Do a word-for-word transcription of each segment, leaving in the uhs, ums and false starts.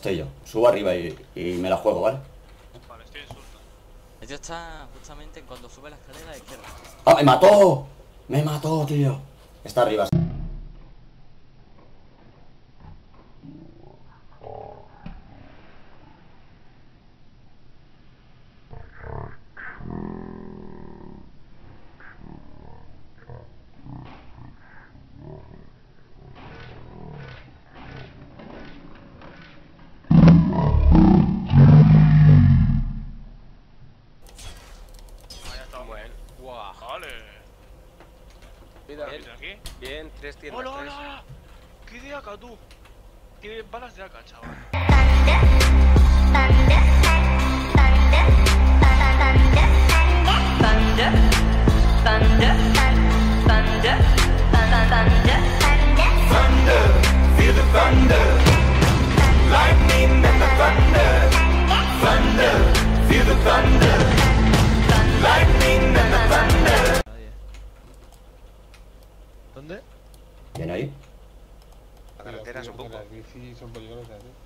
estoy yo. Subo arriba y, y me la juego, ¿vale? Vale, estoy en susto. Ellos están justamente cuando sube la escalera de izquierda. ¡Ah, me mató! ¡Me mató, tío! Está arriba. Ahí está. Bueno, guau. Vale. Mira, ¿Qué bien, aquí? bien, tres tiendas. ¡Hola, tres. hola! ¿Qué de acá, tú? Tiene balas de acá, chaval. Thunder, thunder, thunder, thunder, Thunder, feel the thunder. Lightning and the thunder. Thunder, feel the thunder. Lightning and the thunder. ¿Dónde? ¿Viene ahí? La carretera es un poco. Las bicis son peligrosas, ¿eh?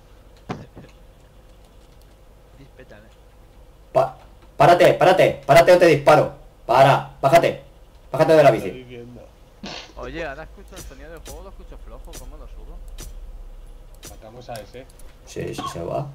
Dispetan, eh. Pa párate, párate, párate o te disparo. Para, bájate. Bájate de la bici. Estoy viendo. Oye, ahora escucho el sonido del juego, lo escucho flojo, ¿cómo lo subo? Matamos a ese. Sí, sí se va.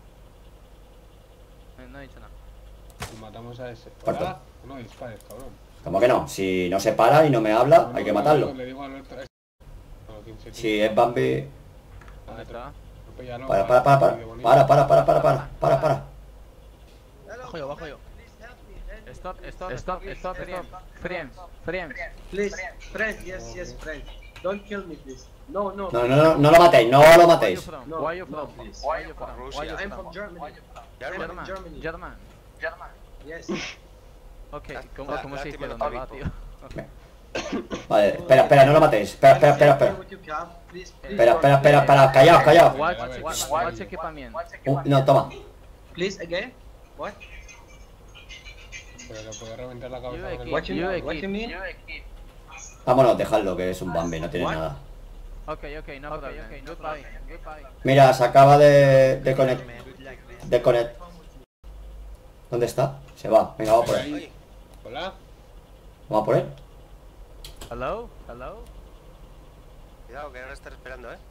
Eh, no he dicho nada. Y matamos a ese. Parto. Hola. No dispares, cabrón. ¿Cómo que no? Si no se para y no me habla, hay que matarlo. Le digo a Alberto. No, ¿quién se Si es Bambi... ¿Dónde está? Atropéllalo, Para, para, para, para. vídeo bonito. Para, para, para, para, para. Para, para. Bajo yo, bajo yo. Stop, stop, stop, stop, friends, friends, friends. Please, friend, yes, yes, friend. Don't kill me, please. No, no. No, no, no, no lo matéis, no lo Where you matéis. from? No, Where you no, from? please. Where you from? Rusia. Where you I'm from? from Germany. I'm German. from German, Germany. German. Yes. Ok, La- ¿cómo, la- cómo se dice lástima dónde va, tópico. tío? Vale, espera, espera, no lo matéis. Espera, espera, espera, espera. What you have, please, please Espera, don't- espera, espera, espera. Callaos, callaos. Watch, watch, watch equipamiento. Uh, no, toma. Please again. What? Pero le puedo reventar la You cabeza the con el kid, What you you the mean? What you kid. mean? Vámonos, dejadlo, que es un Bambi, no tiene What? nada. Ok, ok, no problem. Goodbye, goodbye. Mira, se acaba de, de conect. De conect. ¿Dónde está? Se va. Venga, vamos por él. Ay, Hola. Vamos a por él. Hello, hello. cuidado que ahora estar esperando, eh.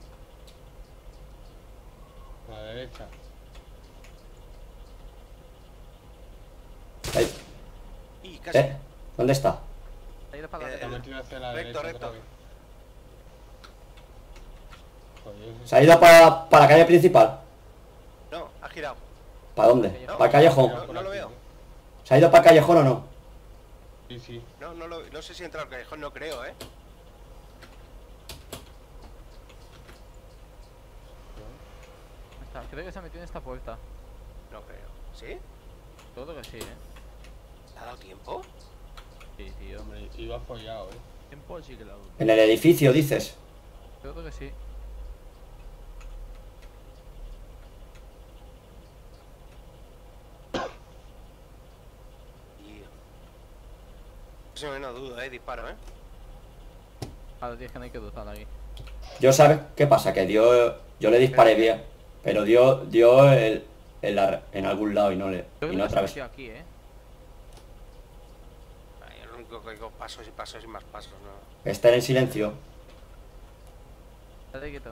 A la derecha. Ahí. Y casi. ¿Eh? ¿Dónde está? Ha ido para la Eh, Está derecha. metido hacia la recto, derecha recto. otra vez. Joder, Se ha ido para, para la calle principal. No, ha girado. ¿Para dónde? No. ¿Para el callejón? No, no lo veo. ¿Se ha ido para el callejón o no? Sí, sí. No, no, lo, no sé si entra al callejón, no creo, eh. Está, creo que se ha metido en esta puerta. No creo. ¿Sí? Todo que sí, eh. ¿Le ha dado tiempo? Sí, tío. Hombre, iba follado, eh. Tiempo sí que lo hago. En el edificio, dices. Todo que sí. Y... Sí, no dudo, eh. Disparo, eh. Ahora tienes que no hay que dudar aquí. Yo, ¿sabes qué pasa? Que dio... Yo le disparé bien. Pero dio, dio el, el ar- en algún lado y no le... Yo Y creo no que se ha otra vez. metido aquí, eh. Ay, lo único que digo pasos y pasos y más pasos, ¿no? Está en silencio. Date quieto.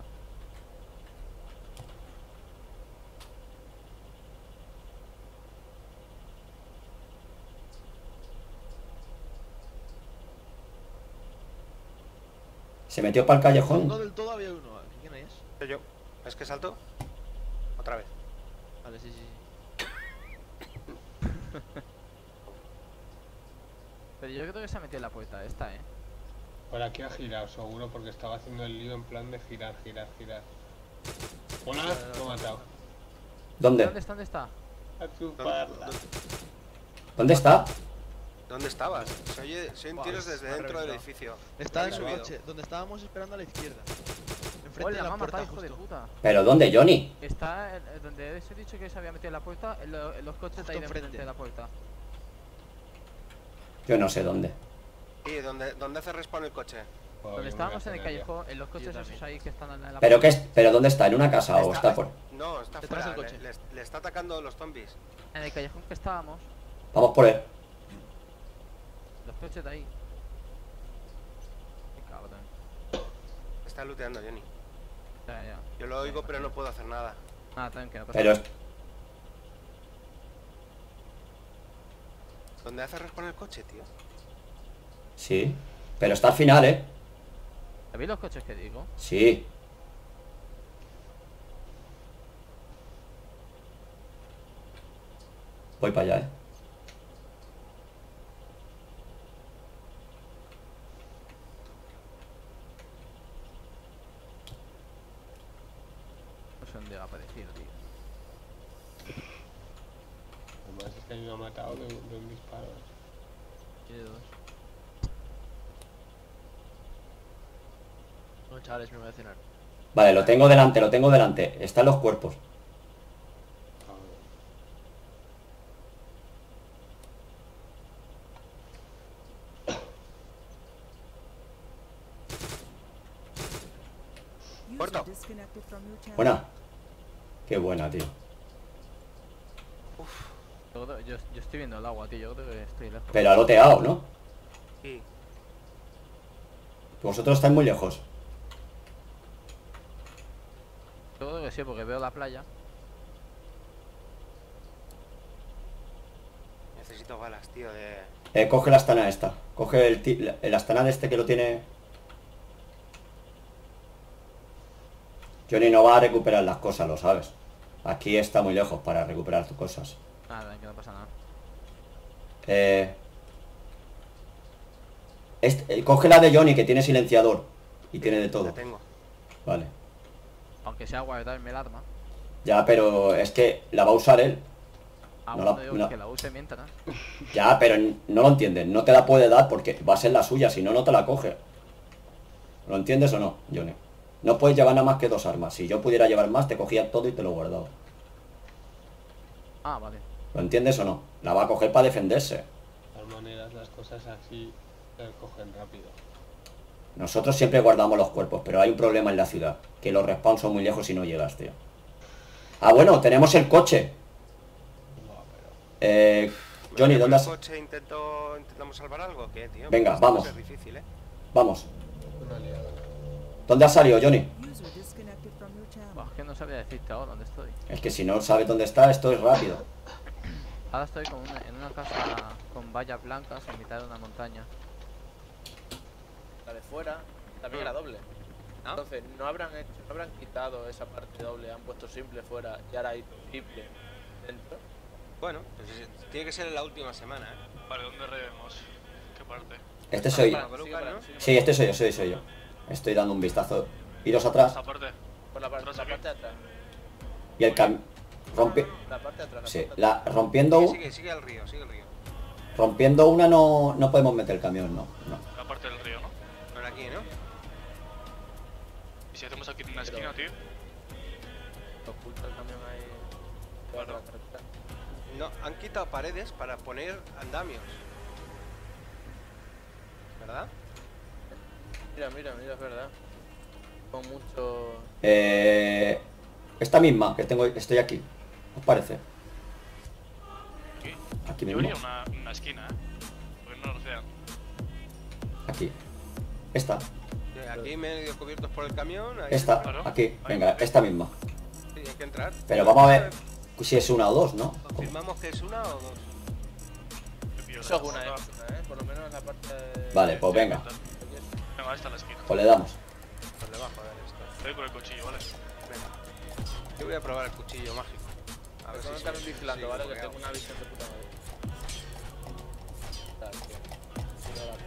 Se metió para el callejón. No del todo había uno. ¿Quién es? Soy yo. ¿Ves que salto? Otra vez. Vale, sí, sí. Pero yo creo que se ha metido en la puerta esta, eh. Por aquí ha girado, seguro, porque estaba haciendo el lío en plan de girar, girar, girar. Hola, lo he matado. ¿Dónde? ¿Dónde está? ¿Dónde está? A chuparla. ¿Dónde está? ¿Dónde estabas? Se oye, se oyen Buah, tiros me desde ha dentro del reventado. edificio. Está en Habéis el subido. coche, donde estábamos esperando a la izquierda. Enfrente Hola, de la me ha puerta, matado, hijo de justo. puta. ¿Pero dónde, Johnny? Está eh, donde os he dicho que se había metido en la puerta, en, lo- en los coches Justo de ahí de enfrente. enfrente de la puerta. Yo no sé dónde. Sí, ¿dónde, dónde hace respawn el coche? Donde estábamos en el callejón, en los coches esos ahí que están en la... ¿Pero qué es? ¿Pero dónde está? ¿En una casa o está por...? No, está Detrás fuera. del Le, coche. le- le está atacando los zombies. En el callejón que estábamos, Vamos por él. los coches de ahí. Qué cabrón. Está looteando, Johnny. Ya, ya. Yo lo oigo, pero no puedo hacer nada. Nada, también que no pasa Pero... nada. ¿Dónde hace responder el coche, tío? Sí. Pero está al final, ¿eh? ¿Habéis los coches que digo? Sí. Voy para allá, ¿eh? No sé dónde ha aparecido, tío. Además es que a mí me ha matado de, un- de un disparo. Tiene dos. No, chavales, me voy a cenar. Vale, lo tengo delante, lo tengo delante. Están los cuerpos. Muerto. Buena. Qué buena, tío. Yo, creo- yo, yo estoy viendo el agua, tío. Yo creo que estoy lejos. Pero ha loteado, ¿no? Sí. Vosotros estáis muy lejos. Yo creo que sí, porque veo la playa. Necesito balas, tío, de... Eh, coge la astana esta. Coge el, ti- el astana de este que lo tiene... Johnny no va a recuperar las cosas, lo sabes. Aquí está muy lejos para recuperar tus cosas. Nada, que no pasa nada. Eh... este- eh, coge la de Johnny, que tiene silenciador. Y tiene de todo. La tengo. Vale. Aunque sea guardarme el arma. Ya, pero es que la va a usar él. Ah, No bueno, la- digo no. que la use mientras. Ya, pero n- no lo entiendes. No te la puede dar porque va a ser la suya. Si no, no te la coge. ¿Lo entiendes o no, Johnny? No puedes llevar nada más que dos armas. Si yo pudiera llevar más, te cogía todo y te lo guardaba. Ah, vale. ¿Lo entiendes o no? La va a coger para defenderse. De todas maneras, las cosas así se cogen rápido. Nosotros siempre guardamos los cuerpos, pero hay un problema en la ciudad. Que los respawns son muy lejos y no llegas, tío. Ah, bueno, tenemos el coche. No, pero... Eh... Johnny, ¿Con ¿dónde el has...? coche intento, intentamos salvar algo o qué, tío? Venga, Esto va a vamos. ser difícil, ¿eh? Vamos. Una liada. ¿Dónde has salido, Johnny? Buah, es que no sabía decirte ahora dónde estoy. Es que si no sabes dónde está, esto es rápido. Ahora estoy con una- en una casa con vallas blancas en mitad de una montaña. La de fuera también era doble. Entonces, no habrán hecho, no habrán quitado esa parte doble, han puesto simple fuera y ahora hay triple dentro. Bueno, pues es- tiene que ser en la última semana, ¿eh? Vale, ¿dónde revemos? ¿Qué parte? Este soy... Para Baruca, ¿no? Sí, este soy yo, soy, soy yo. Estoy dando un vistazo. Iros atrás. Esta parte. Por la, parte- la parte de atrás. Y el cam... Rompi... La parte de atrás. la Sí, parte de la... rompiendo... Sigue, sigue, sigue al río, sigue al río. Rompiendo una no... No podemos meter el camión, no. No. La parte del río, ¿no? No era aquí, ¿no? Y si hacemos aquí en una esquina, tío. atrás. Oculta el camión ahí. Claro. La carretera. No, han quitado paredes para poner andamios. ¿Verdad? Mira, mira, mira, es verdad. Con mucho... Eh... Esta misma, que tengo... Estoy aquí. ¿Os parece? Aquí. Aquí Yo mismo. vería una, una esquina, ¿eh? Porque no nos vean. Aquí. Esta. Eh, Aquí medio cubiertos por el camión. Ahí Esta. Claro. Aquí. Venga, esta misma. Sí, hay que entrar. Pero vamos a ver si es una o dos, ¿no? ¿Confirmamos que es una o dos? Qué piola. Eso es una, es una, ¿eh? Por lo menos en la parte de... Vale, pues venga. Venga, esta es la esquina. Pues le damos. Pues le va a joder esto. Estoy con el cuchillo, ¿vale? Venga. Yo voy a probar el cuchillo mágico. A ver Estoy si también soy- vigilando, sí, ¿vale? Que bugueado. tengo una visión de puta madre. Tal, tío. Mira la-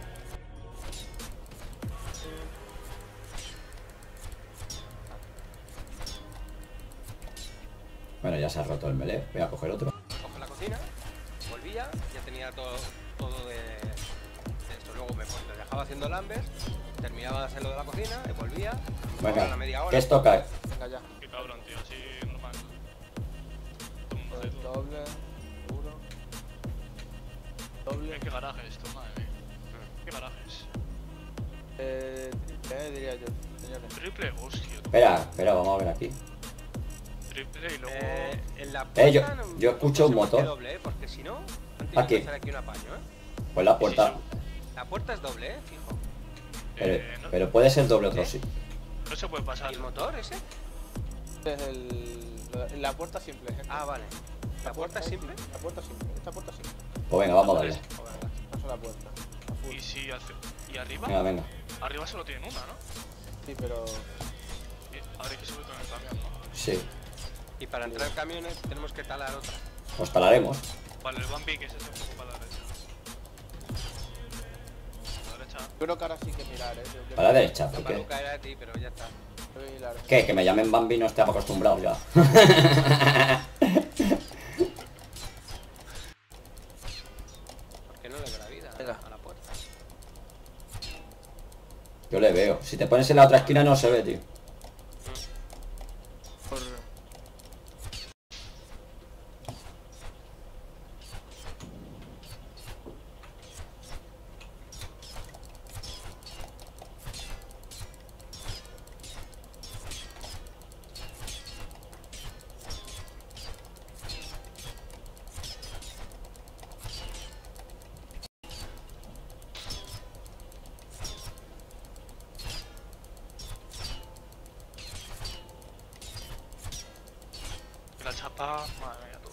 Bueno, ya se ha roto el melee. Voy a coger otro. Cojo la cocina, volvía, ya tenía todo, todo de, de esto. Luego me, pues, le dejaba haciendo lambes, terminaba de hacer lo de la cocina, y volvía, a la Venga. media hora. ¿Qué esto cae? Venga ya. Qué cabrón, tío, así normal. Todo el mundo hace todo. Doble, uno. Doble. Mira, ¿Qué garaje es esto, madre mía? ¿Qué garajes? Eh, ¿qué diría yo? Señores. Triple, hostia. Espera, espera, vamos a ver aquí. Triple y luego... Eh, en la puerta Eh, yo, no- yo no escucho un puede ser motor. doble, ¿eh? Porque si no, han tenido Aquí. que hacer aquí un apaño, ¿eh? Pues la puerta. La puerta es doble, ¿eh? Fijo. Pero, Eh, no, pero puede ser doble otro sí. no se puede pasar. ¿Y el motor ese? Es el, la puerta simple, gente. Ah, vale. ¿La puerta es simple? La puerta simple. Esta puerta simple. Pues venga, vamos a darle. O venga, paso la puerta. A full. ¿Y si hace... ¿Y arriba? Venga, venga. Arriba solo tienen una, ¿no? Sí, pero... Y habrá que subir con el camión, ¿no? Sí. Y para entrar en camiones tenemos que talar otra. Pues talaremos. Vale, el Bambi que es ese un poco para la derecha. La derecha. Yo creo que ahora sí que mirar, eh. Yo- yo- Para la derecha, La ¿por qué? paluca era de ti, pero ya está. yo voy a mirar. ¿Qué? Que me llamen Bambi no estaba acostumbrado ya. ¿Por qué no le veo la vida Venga. a la puerta? Yo le veo. Si te pones en la otra esquina no se ve, tío. Por... Y la chapa... Madre mía, tú.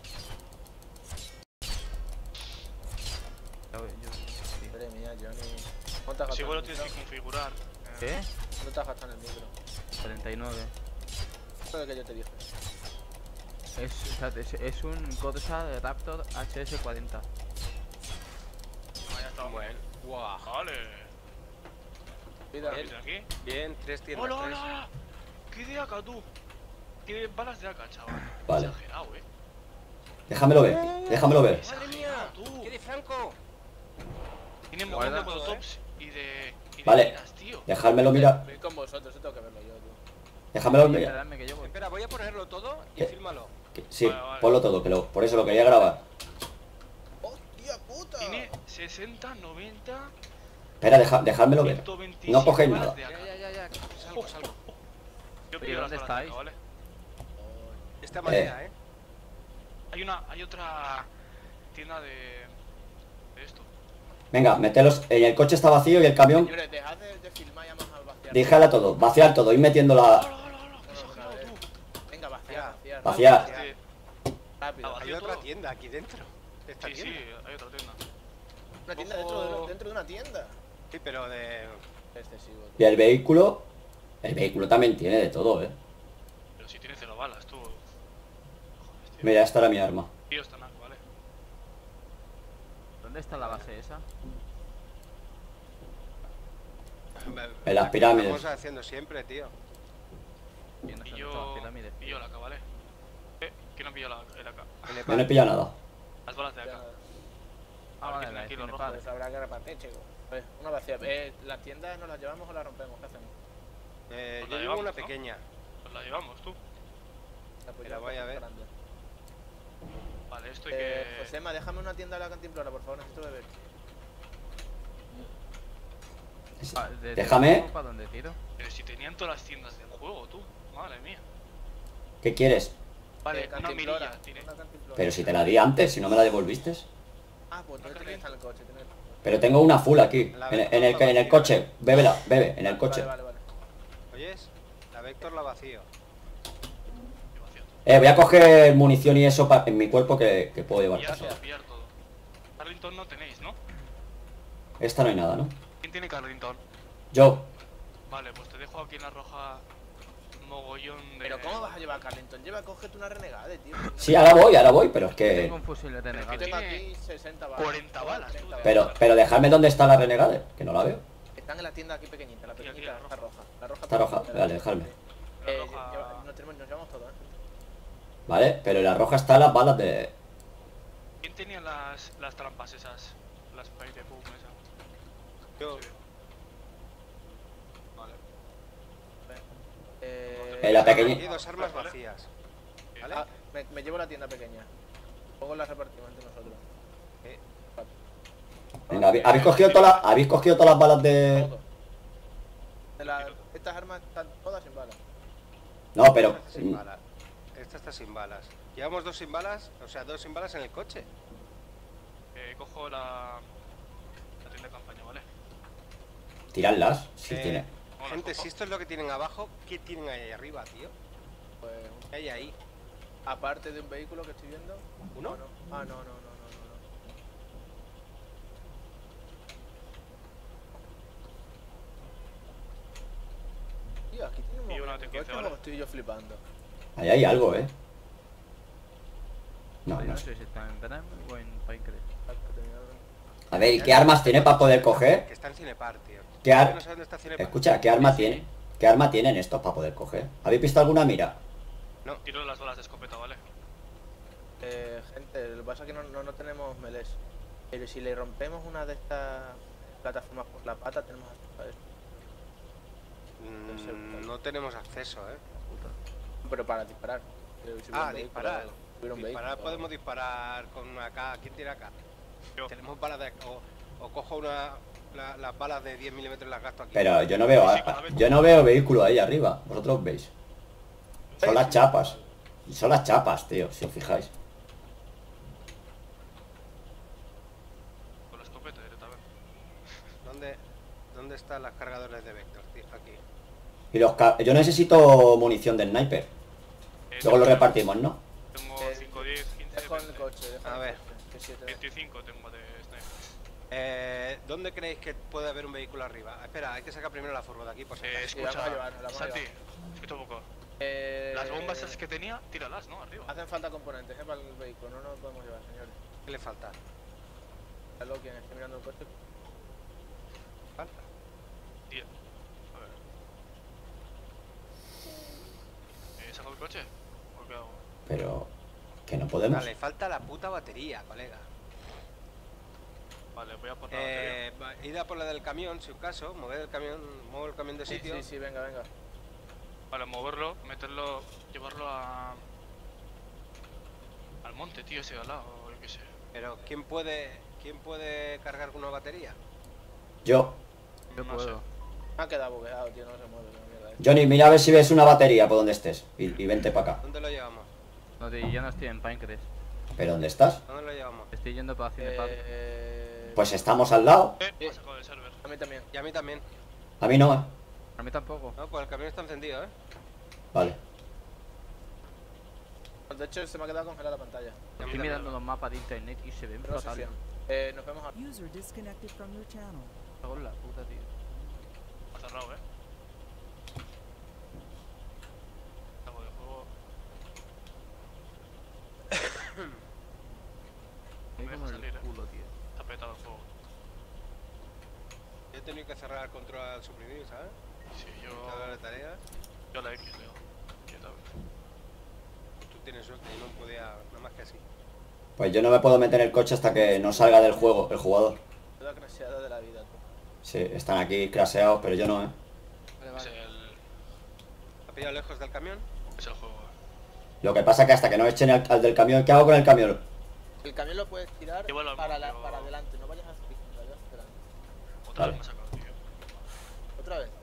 Madre mía, Johnny. ¿Cuánto has Si gastado bueno en el tienes que micro? configurar. Eh, ¿Qué? ¿Cuánto te has gastado en el micro? treinta y nueve. Eso es lo que yo te dije. Es, o sea, es, es un Corsa de Raptor H S cuarenta. Vaya, está Bueno. Guau. Vale. Mira, Bien. ¿Viste aquí? Bien, tres tiendas. ¡Hola, tres. hola! ¿Qué de acá, tú? Tiene balas de acá, chaval. Vale. Exagerado, eh. Déjamelo ver, déjamelo ver. ¡Madre mía! Tú. ¿Qué de Franco? Tiene un montón de Guarda. mototops y de... Y de Vale. minas, tío. Dejármelo mirar. voy con vosotros, eso tengo que verlo yo, tú. Déjamelo mirar. Esperadme que yo voy. Espera, voy a ponerlo todo y ¿Qué? fírmalo. Que- Sí, Vale, vale. ponlo todo, que lo, por eso lo quería grabar. ¡Hostia puta! Tiene sesenta, noventa, Espera, deja, dejármelo ver. ciento veintisiete No cogéis balas nada. de Ya, acá. ya, ya, ya. Salgo, salgo. Yo Oye, pillo las ¿dónde balas de estáis? acá, ¿vale? De esta manera, ¿eh? Hay una... Hay otra... Tienda de... De esto. Venga, metelos. En el coche está vacío y el camión. Señores, dejad de, de filmar y vamos a vaciar. Déjala todo, vaciar todo, ir metiendo la. ¡Hola, hola, hola! ¡Qué exagerado, tú! Venga, vaciar, vaciar. Vaciar. Este, Rápido. Ah, Hay ¿vacío otra todo? tienda aquí dentro. De esta Sí, sí, tienda. hay otra tienda. Una tienda dentro de, dentro de una tienda. Sí, pero de... Excesivo. Y el vehículo. El vehículo también tiene de todo, eh. Pero si tiene cero balas, tú. Joder, tío. Mira, esta era mi arma. Tío, está naco, ¿vale? ¿Dónde está la base esa? En las pirámides. Estamos haciendo siempre, tío. Y no Y sé dónde están yo... las pirámides. Pillo la acá, ¿vale? Eh, ¿quién no pilló la, el acá? En Yo Nepal. no he pillado nada. Las balas de acá. Ya, Ah, Vale, vale, la de tranquilo, Cinepal. pues habrá que repartir, chicos. Pues, una vacía. Eh, ¿las tiendas nos las llevamos o las rompemos? ¿Qué hacemos? Eh, Pues yo la llevo llevamos, una ¿no? pequeña. Pues la llevamos, tú. La pues Mira, yo voy a cojo ver. grande. Vale, esto hay Eh, que... Josema, déjame una tienda de la cantimplora, por favor, necesito beber. Ah, ¿de- Déjame. ¿Para dónde tiro? Pero si tenían todas las tiendas del juego, tú. Madre mía. ¿Qué quieres? Vale, Eh, una cantimplora, mirilla, tiene. una cantimplora. Pero si te la di antes, si no me la devolviste. Ah, pues entonces tiene que estar en el coche. Tiene... Pero tengo una full aquí. En, en el, en el coche. Bébela, bebe, en el coche. Vale, vale, vale. ¿Oyes? La Vector la vacío. Y vacío. Eh, voy a coger munición y eso pa- en mi cuerpo que, que puedo llevar. Pillar todo, pillar todo. Carrington no tenéis, ¿no? Esta no hay nada, ¿no? ¿Quién tiene Carrington? Yo. Vale, pues te dejo aquí en la roja mogollón de... Pero ¿cómo vas a llevar a Carlington? Lleva, cógete una renegada, tío. Sí, ahora voy, ahora voy, pero es Tengo que. un fusil de Yo renegade. tengo tiene aquí sesenta balas. cuarenta balas, tú, treinta de- Pero, pero dejadme dónde está la renegade, que no la veo. Están en la tienda aquí pequeñita, la Aquí, aquí, pequeñita, la está roja. La roja Está roja, pequeñita, vale, la- dejadme. La Eh, roja- lleva- nos, tenemos, nos llevamos todo, ¿eh? Vale, pero en la roja están las balas de. ¿Quién tenía las, las trampas esas? Las spray de boom esas. Yo. Sí. Vale. Eh, En la Y pequeñita. dos armas vacías. ¿Vale? ah, me, me llevo la tienda pequeña. Luego la repartimos entre nosotros. Eh, Venga, ¿habéis- ¿habéis cogido todas las, habéis cogido todas las balas de. Todo. De la- estas armas están todas sin balas. No, pero... Esta está sin balas. Esta está sin balas. Llevamos dos sin balas, o sea, dos sin balas en el coche. Eh, cojo la... la tienda de campaña, ¿vale? Tiradlas, si Eh, tiene. Gente, si esto es lo que tienen abajo, ¿qué tienen ahí arriba, tío? Pues, ¿Qué hay ahí? aparte de un vehículo que estoy viendo. ¿Uno? No, no. Ah, no, no, no, no, no. no. Tío, aquí tiene un Y una momento, T quince, ¿cómo ¿vale? estoy yo flipando? Ahí hay algo, ¿eh? No, Vale, no no sé. sé si está en Venom o en Pinecrest. A ver, ¿y qué armas tiene para poder coger? Que está en Cinepar, tío. ¿Qué ar- No sé dónde está Cinepar. Escucha, ¿qué arma tiene? ¿Qué arma tienen estos para poder coger? ¿Habéis visto alguna mira? No. Tiro las balas de escopeta, ¿vale? Eh, gente, lo que pasa es que no, no, no tenemos melés. Pero si le rompemos una de estas plataformas por la pata, tenemos acceso a eso. Mm, no tenemos acceso, eh. Pero para disparar. Eh, si hubiera Ah, un vehículo, disparar. si hubiera un Disparar, vehículo. podemos disparar con una K. ¿Quién tiene acá? Yo. Tenemos balas de... O, o cojo una... la- las balas de diez milímetros y las gasto aquí. Pero yo no veo... Sí, a- cada vez. yo no veo vehículo ahí arriba. ¿Vosotros veis? Son las chapas. Son las chapas, tío, si os fijáis. Con la escopeta directamente. ¿Dónde, ¿Dónde están las cargadores de Vector, tío? Aquí. Y los ca- yo necesito munición de sniper. Eh, Luego lo tengo- repartimos, ¿no? Tengo Eh, cinco, diez, quince, Dejo en el veinte. coche, dejo A en el ver. coche, que siete de- veinticinco tengo de sniper. Eh, ¿Dónde creéis que puede haber un vehículo arriba? Espera, hay que sacar primero la furgo de aquí, por si Eh, acaso. Sí, vamos a escucha, llevarnos, la vamos a Santi, llevar. escucha un poco. Eh, Las bombas esas que tenía, tíralas, ¿no? Arriba. Hacen falta componentes eh, para el vehículo, no nos podemos llevar, señores. ¿Qué le falta? Algo quien esté mirando el coche. Falta. diez. A ver. ¿Eh, ¿Saco el coche? ¿O qué hago? Pero... que no podemos. Vale, falta la puta batería, colega. Vale, voy a por la batería. Eh, va- id a por la del camión, si un caso, mover el camión, muevo el camión de Sí, sitio. sí, sí, venga, venga. Vale, moverlo, meterlo, llevarlo a... al monte, tío, ese de al lado, o yo qué sé. Pero ¿quién puede, quién puede cargar con una batería? Yo. Yo No puedo. Me ha quedado bugueado, tío, no se mueve la mierda. eh. Johnny, mira a ver si ves una batería por donde estés. Y, y vente para acá. ¿Dónde lo llevamos? No, tío, yo no estoy en Pinecrest. ¿Pero dónde estás? ¿Dónde lo llevamos? Estoy yendo para Cinepar. Eh... Pues estamos al lado. Eh, me ha sacado del server. A mí también. Y a mí también. A mí no, ¿eh? A mí tampoco. No, pues el camión está encendido, ¿eh? Vale. De hecho, se me ha quedado congelada la pantalla. Y a mí Estoy también. mirando los mapas de internet y se ven Pero no se fatales. fían. Eh, nos vemos ahora. User disconnected from your channel. Cago en la puta, tío. Ha cerrado, eh. Algo de juego. Me Me como deja el salir, eh. culo, tío. Está petado el juego. Yo he tenido que cerrar el control al suprimir, ¿sabes? Sí, yo... Instalar de tareas. Yo la X leo. Quietamente. Tú tienes suerte, yo no podía, nada más que así. Pues yo no me puedo meter en el coche hasta que no salga del juego el jugador. Toda crasheada de la vida, tú. Sí, están aquí craseados, pero yo no, ¿eh? Es el... ¿Ha pillado lejos del camión? es el juego. Lo que pasa es que hasta que no echen al, al del camión, ¿qué hago con el camión? El camión lo puedes tirar Llévalo al para, la, monte o- para adelante, no vayas a hacia vayas hacia adelante. Otra Vale. vez me ha sacado, tío. Otra vez.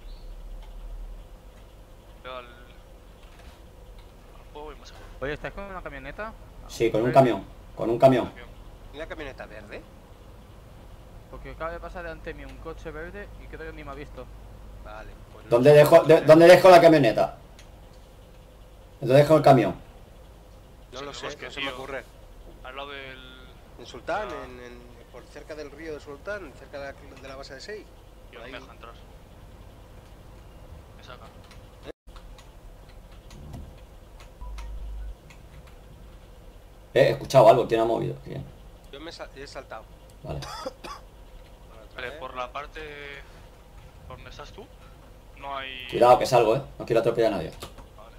Veo al... al juego y me ha sacado. Oye, ¿estás con una camioneta? Sí, con un camión. Con un camión. ¿Y la camioneta verde? Porque acaba de pasar delante de mí un coche verde y creo que ni me ha visto. Vale, pues no. ¿Dónde dejo, de- ¿Dónde dejo la camioneta? ¿Dónde dejo el camión? No Sí, lo no, sé, es que, no se me tío, ocurre. Al lado del... En Sultán, Ah. en, en- por cerca del río de Sultán, cerca de la, de la base de seis. Tío, no Ahí. me deja entrar. Me saca. Eh, he escuchado algo, ¿quién ha movido? ¿Quién? Yo me sa- he saltado. Vale. Bueno, otra Vale, vez. por la parte... ¿Por donde estás tú? No hay... Cuidado que salgo, ¿eh? No quiero atropellar a nadie. Vale.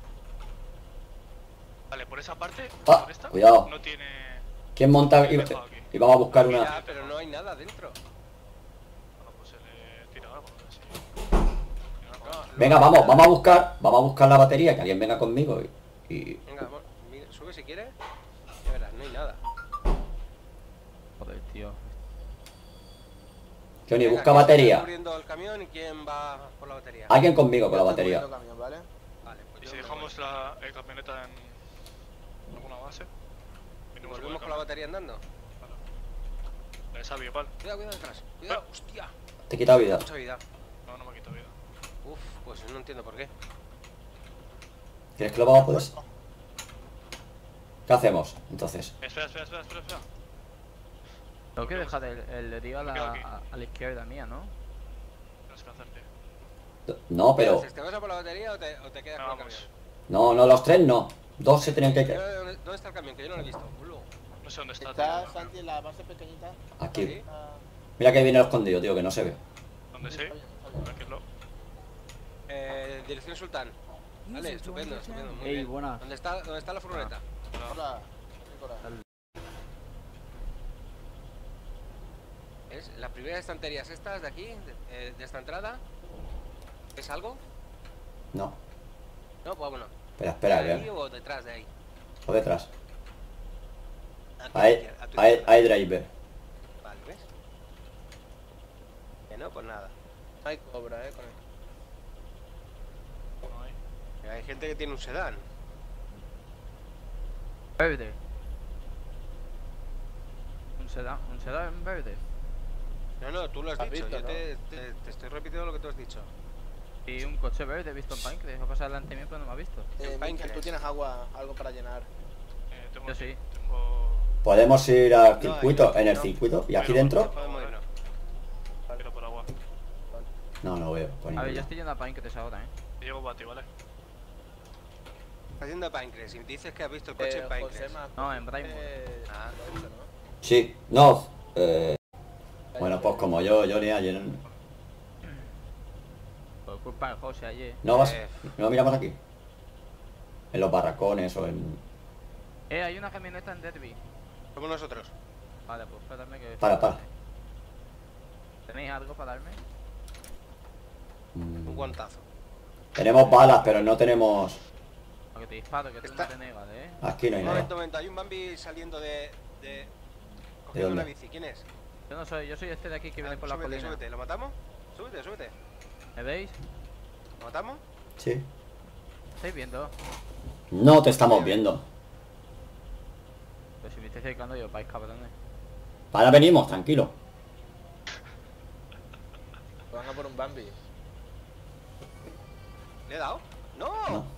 Vale, por esa parte, Ah, por esta, cuidado. no tiene... ¿Quién monta? Y, y vamos a buscar Mira, una... pero no hay nada dentro. Bueno, pues se le tira algo, a ver si... Venga, vamos, vamos a buscar, vamos a buscar la batería, que alguien venga conmigo y... y- Venga, vamos, mira, sube si quieres. Ya verás, no hay nada. Joder, tío. Johnny, Venga, busca ¿quién está batería. cubriendo el camión y quién va por la batería? Alguien conmigo con la Yo estoy batería. moviendo camión, ¿vale? Vale, pues ¿Y yo si me dejamos la el camioneta en alguna base? voy. Venimos ¿Volvemos con la batería andando? La de Xavi igual. Cuidado, cuidado detrás. Cuidado, hostia. Te he quitado vida. Mucha vida. No, no me quito vida. Uf, pues no entiendo por qué. ¿Quieres que lo vamos a poder? ¿Qué hacemos entonces? Espera, espera, espera, espera, espera. Tengo que dejar el, el herido a Me quedo aquí. la, a la izquierda mía, ¿no? Tienes que hacerte. No, pero... ¿Te vas a por la batería o te, o te quedas No, con el vamos. camión? No, no, los tres no. Dos se tenían que Yo- quedar. ¿Dónde dónde está el camión? Que yo no lo he visto. Culo. No sé dónde está. Está tío. Santi en la base pequeñita. Aquí. ¿Sí? Ah, Mira que viene el escondido, tío, que no se ve. ¿Dónde sí? está bien, está bien. Tranquilo. Eh, dirección Sultán. Vale, User estupendo, joined your estupendo. channel. Muy Ey, bien. buena. ¿Dónde está, ¿Dónde está la furgoneta? Hola, Nicolás. ¿Es? Las primeras estanterías estas de aquí, de, eh, de esta entrada. ¿Es algo? No. No, pues bueno. Espera, espera, ¿Ahí que... o detrás de ahí? O detrás. A tu Hay, izquierda, a tu hay, izquierda. hay driver. Vale, ¿ves? Que no, pues nada. Hay cobra, eh, con él. No hay. Que hay gente que tiene un sedán. Verde. Un sedán, un sedán verde. No, no, tú lo has ¿Has dicho. visto, Yo no? te, te, te estoy repitiendo lo que tú has dicho. Y un coche verde, he visto en Pine, que dejó pasar delante mío, pero no me ha visto. Eh, Pancres. Mikel, tú tienes agua, algo para llenar. Eh, tengo Yo aquí, sí. Tengo... Podemos ir al No, circuito, ahí no, en el no. circuito, y aquí Bueno, dentro. Podemos irnos. Tiro por agua. No, no lo veo. por A ver, ningún yo lado. estoy yendo a Pine ahora, eh. Te llevo bati, ¿vale? Estás haciendo a Pinecrest y dices que has visto el coche Eh, en Pinecrest. Josema, No, en Braimont. eh, Ah. lo he hecho, ¿no? Sí, no. Eh, bueno, pues como yo, Johnny, ayer. Por culpa de José ayer. ¿No vas? Eh. ¿No miramos aquí? En los barracones o en... Eh, hay una camioneta en Derby. Somos nosotros. Vale, pues espérame que... Para, para. ¿Tenéis algo para darme? Mm, Un guantazo. Tenemos balas, pero no tenemos... Porque te disparo, que tú Está- no te negas, eh. Aquí no hay Un nada. momento, un momento. Hay un Bambi saliendo de... de... cogiendo dónde? una bici. ¿Quién es? Yo no soy, yo soy este de aquí que viene Ah, por la súbete, colina. súbete. ¿Lo matamos? Súbete, súbete. ¿Me veis? ¿Lo matamos? Sí. ¿Estáis viendo? No te estamos viendo. Pues si me estáis acercando yo, vais cabrones. Ahora venimos, tranquilo. Van a por un Bambi. ¿Le he dado? ¡No! No.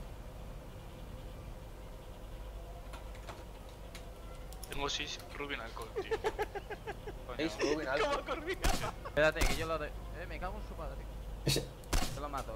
Tengo seis Rubin alcohol, tío. Coño. Ace Rubin, algo. Espérate, que yo lo de... Eh, me cago en su padre. Ese- Yo lo mato.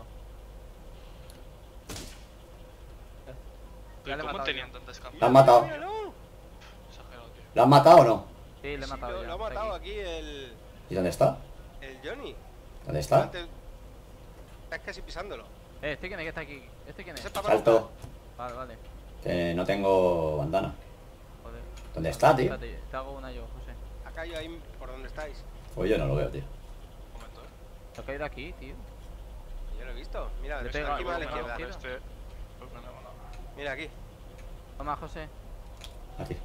Pero Ya le he ¿Cómo matado tenían yo. tantas ¿Lo has campanas? matado? Míralo. Exagerado, tío. ¿Lo has matado o no? Sí, le he Sí, matado lo, ya. lo ha está matado aquí. aquí el... ¿Y dónde está? el Johnny. ¿Dónde está? Antes- Estás casi pisándolo. Eh, ¿este quién es que está aquí? ¿Este quién es? Ese es Papá Salto. Vale, vale. Que no tengo bandana. Joder. ¿Dónde está, tío? Espérate, te hago una yo, José. Ha caído ahí por donde estáis. Pues yo no lo veo, tío. Un momento, eh. Se ha caído aquí, tío. Yo lo he visto. Mira, Le está pega, aquí más a la luego me izquierda. tiro. Este... Pues no, no, no. Mira aquí. Toma, José. Aquí.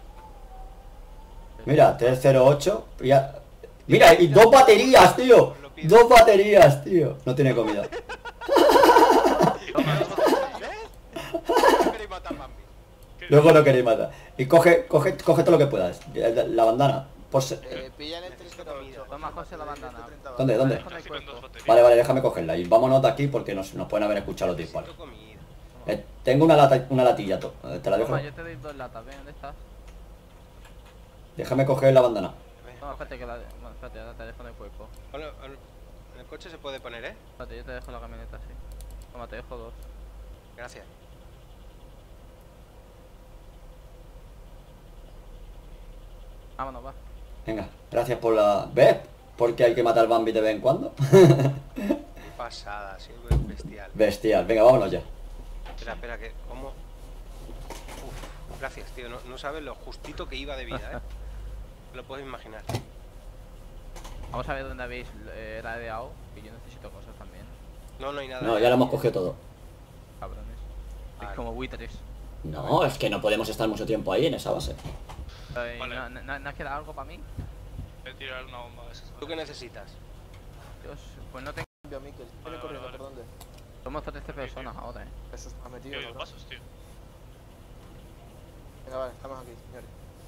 Mira, tres cero ocho. Ya... Mira, y dos baterías, tío. Dos baterías, tío. No tiene comida. No queréis matar Bambi. Luego lo queréis matar. Y coge, coge, coge todo lo que puedas. La, la bandana. Pues, Eh, pilla en el tres cero ocho. Toma, José, la bandana. ¿Dónde, dónde? Déjame el Estoy con dos cuerpo. baterías. Vale, vale, déjame cogerla. Y vámonos de aquí porque nos, nos pueden haber escuchado los disparos. Necesito comida. Eh, tengo una lata, una latilla. to- eh, Te la dejo. Toma, yo te doy dos latas. Ven, ¿dónde estás? Déjame coger la bandana. Ven, Toma, coge. espérate, que la... Bueno, espérate, ahora te dejo en el cuerpo. Ponlo- ponlo- en el coche se puede poner, ¿eh? Espérate, yo te dejo la camioneta, sí. Toma, te dejo dos. Gracias. Vámonos, va. Venga, gracias por la... ¿Ves? Porque hay que matar Bambi de vez en cuando. Qué pasada, sí, es bestial. Bestial. Venga, vámonos ya. Espera, espera, que como... Uf, gracias, tío. No, no sabes lo justito que iba de vida, ¿eh? Te lo puedes imaginar. Vamos a ver dónde habéis eh, ladeado, que yo necesito cosas también. No, no hay nada. No, ya lo hemos cogido todo. Cabrones. Es Vale. como buitres. No, es que no podemos estar mucho tiempo ahí en esa base. Eh, Vale. ¿no, no, no has quedado algo para mí? Voy a tirar una bomba de esas. ¿Tú qué necesitas? Dios, pues no tengo... Cambio a Mikel. Vale, Viene vale, corriendo, vale. ¿por dónde? Somos trece personas ahora, eh. Eso está metido, Tío, ¿no? los pasos, tío. Venga, vale, estamos aquí, señores.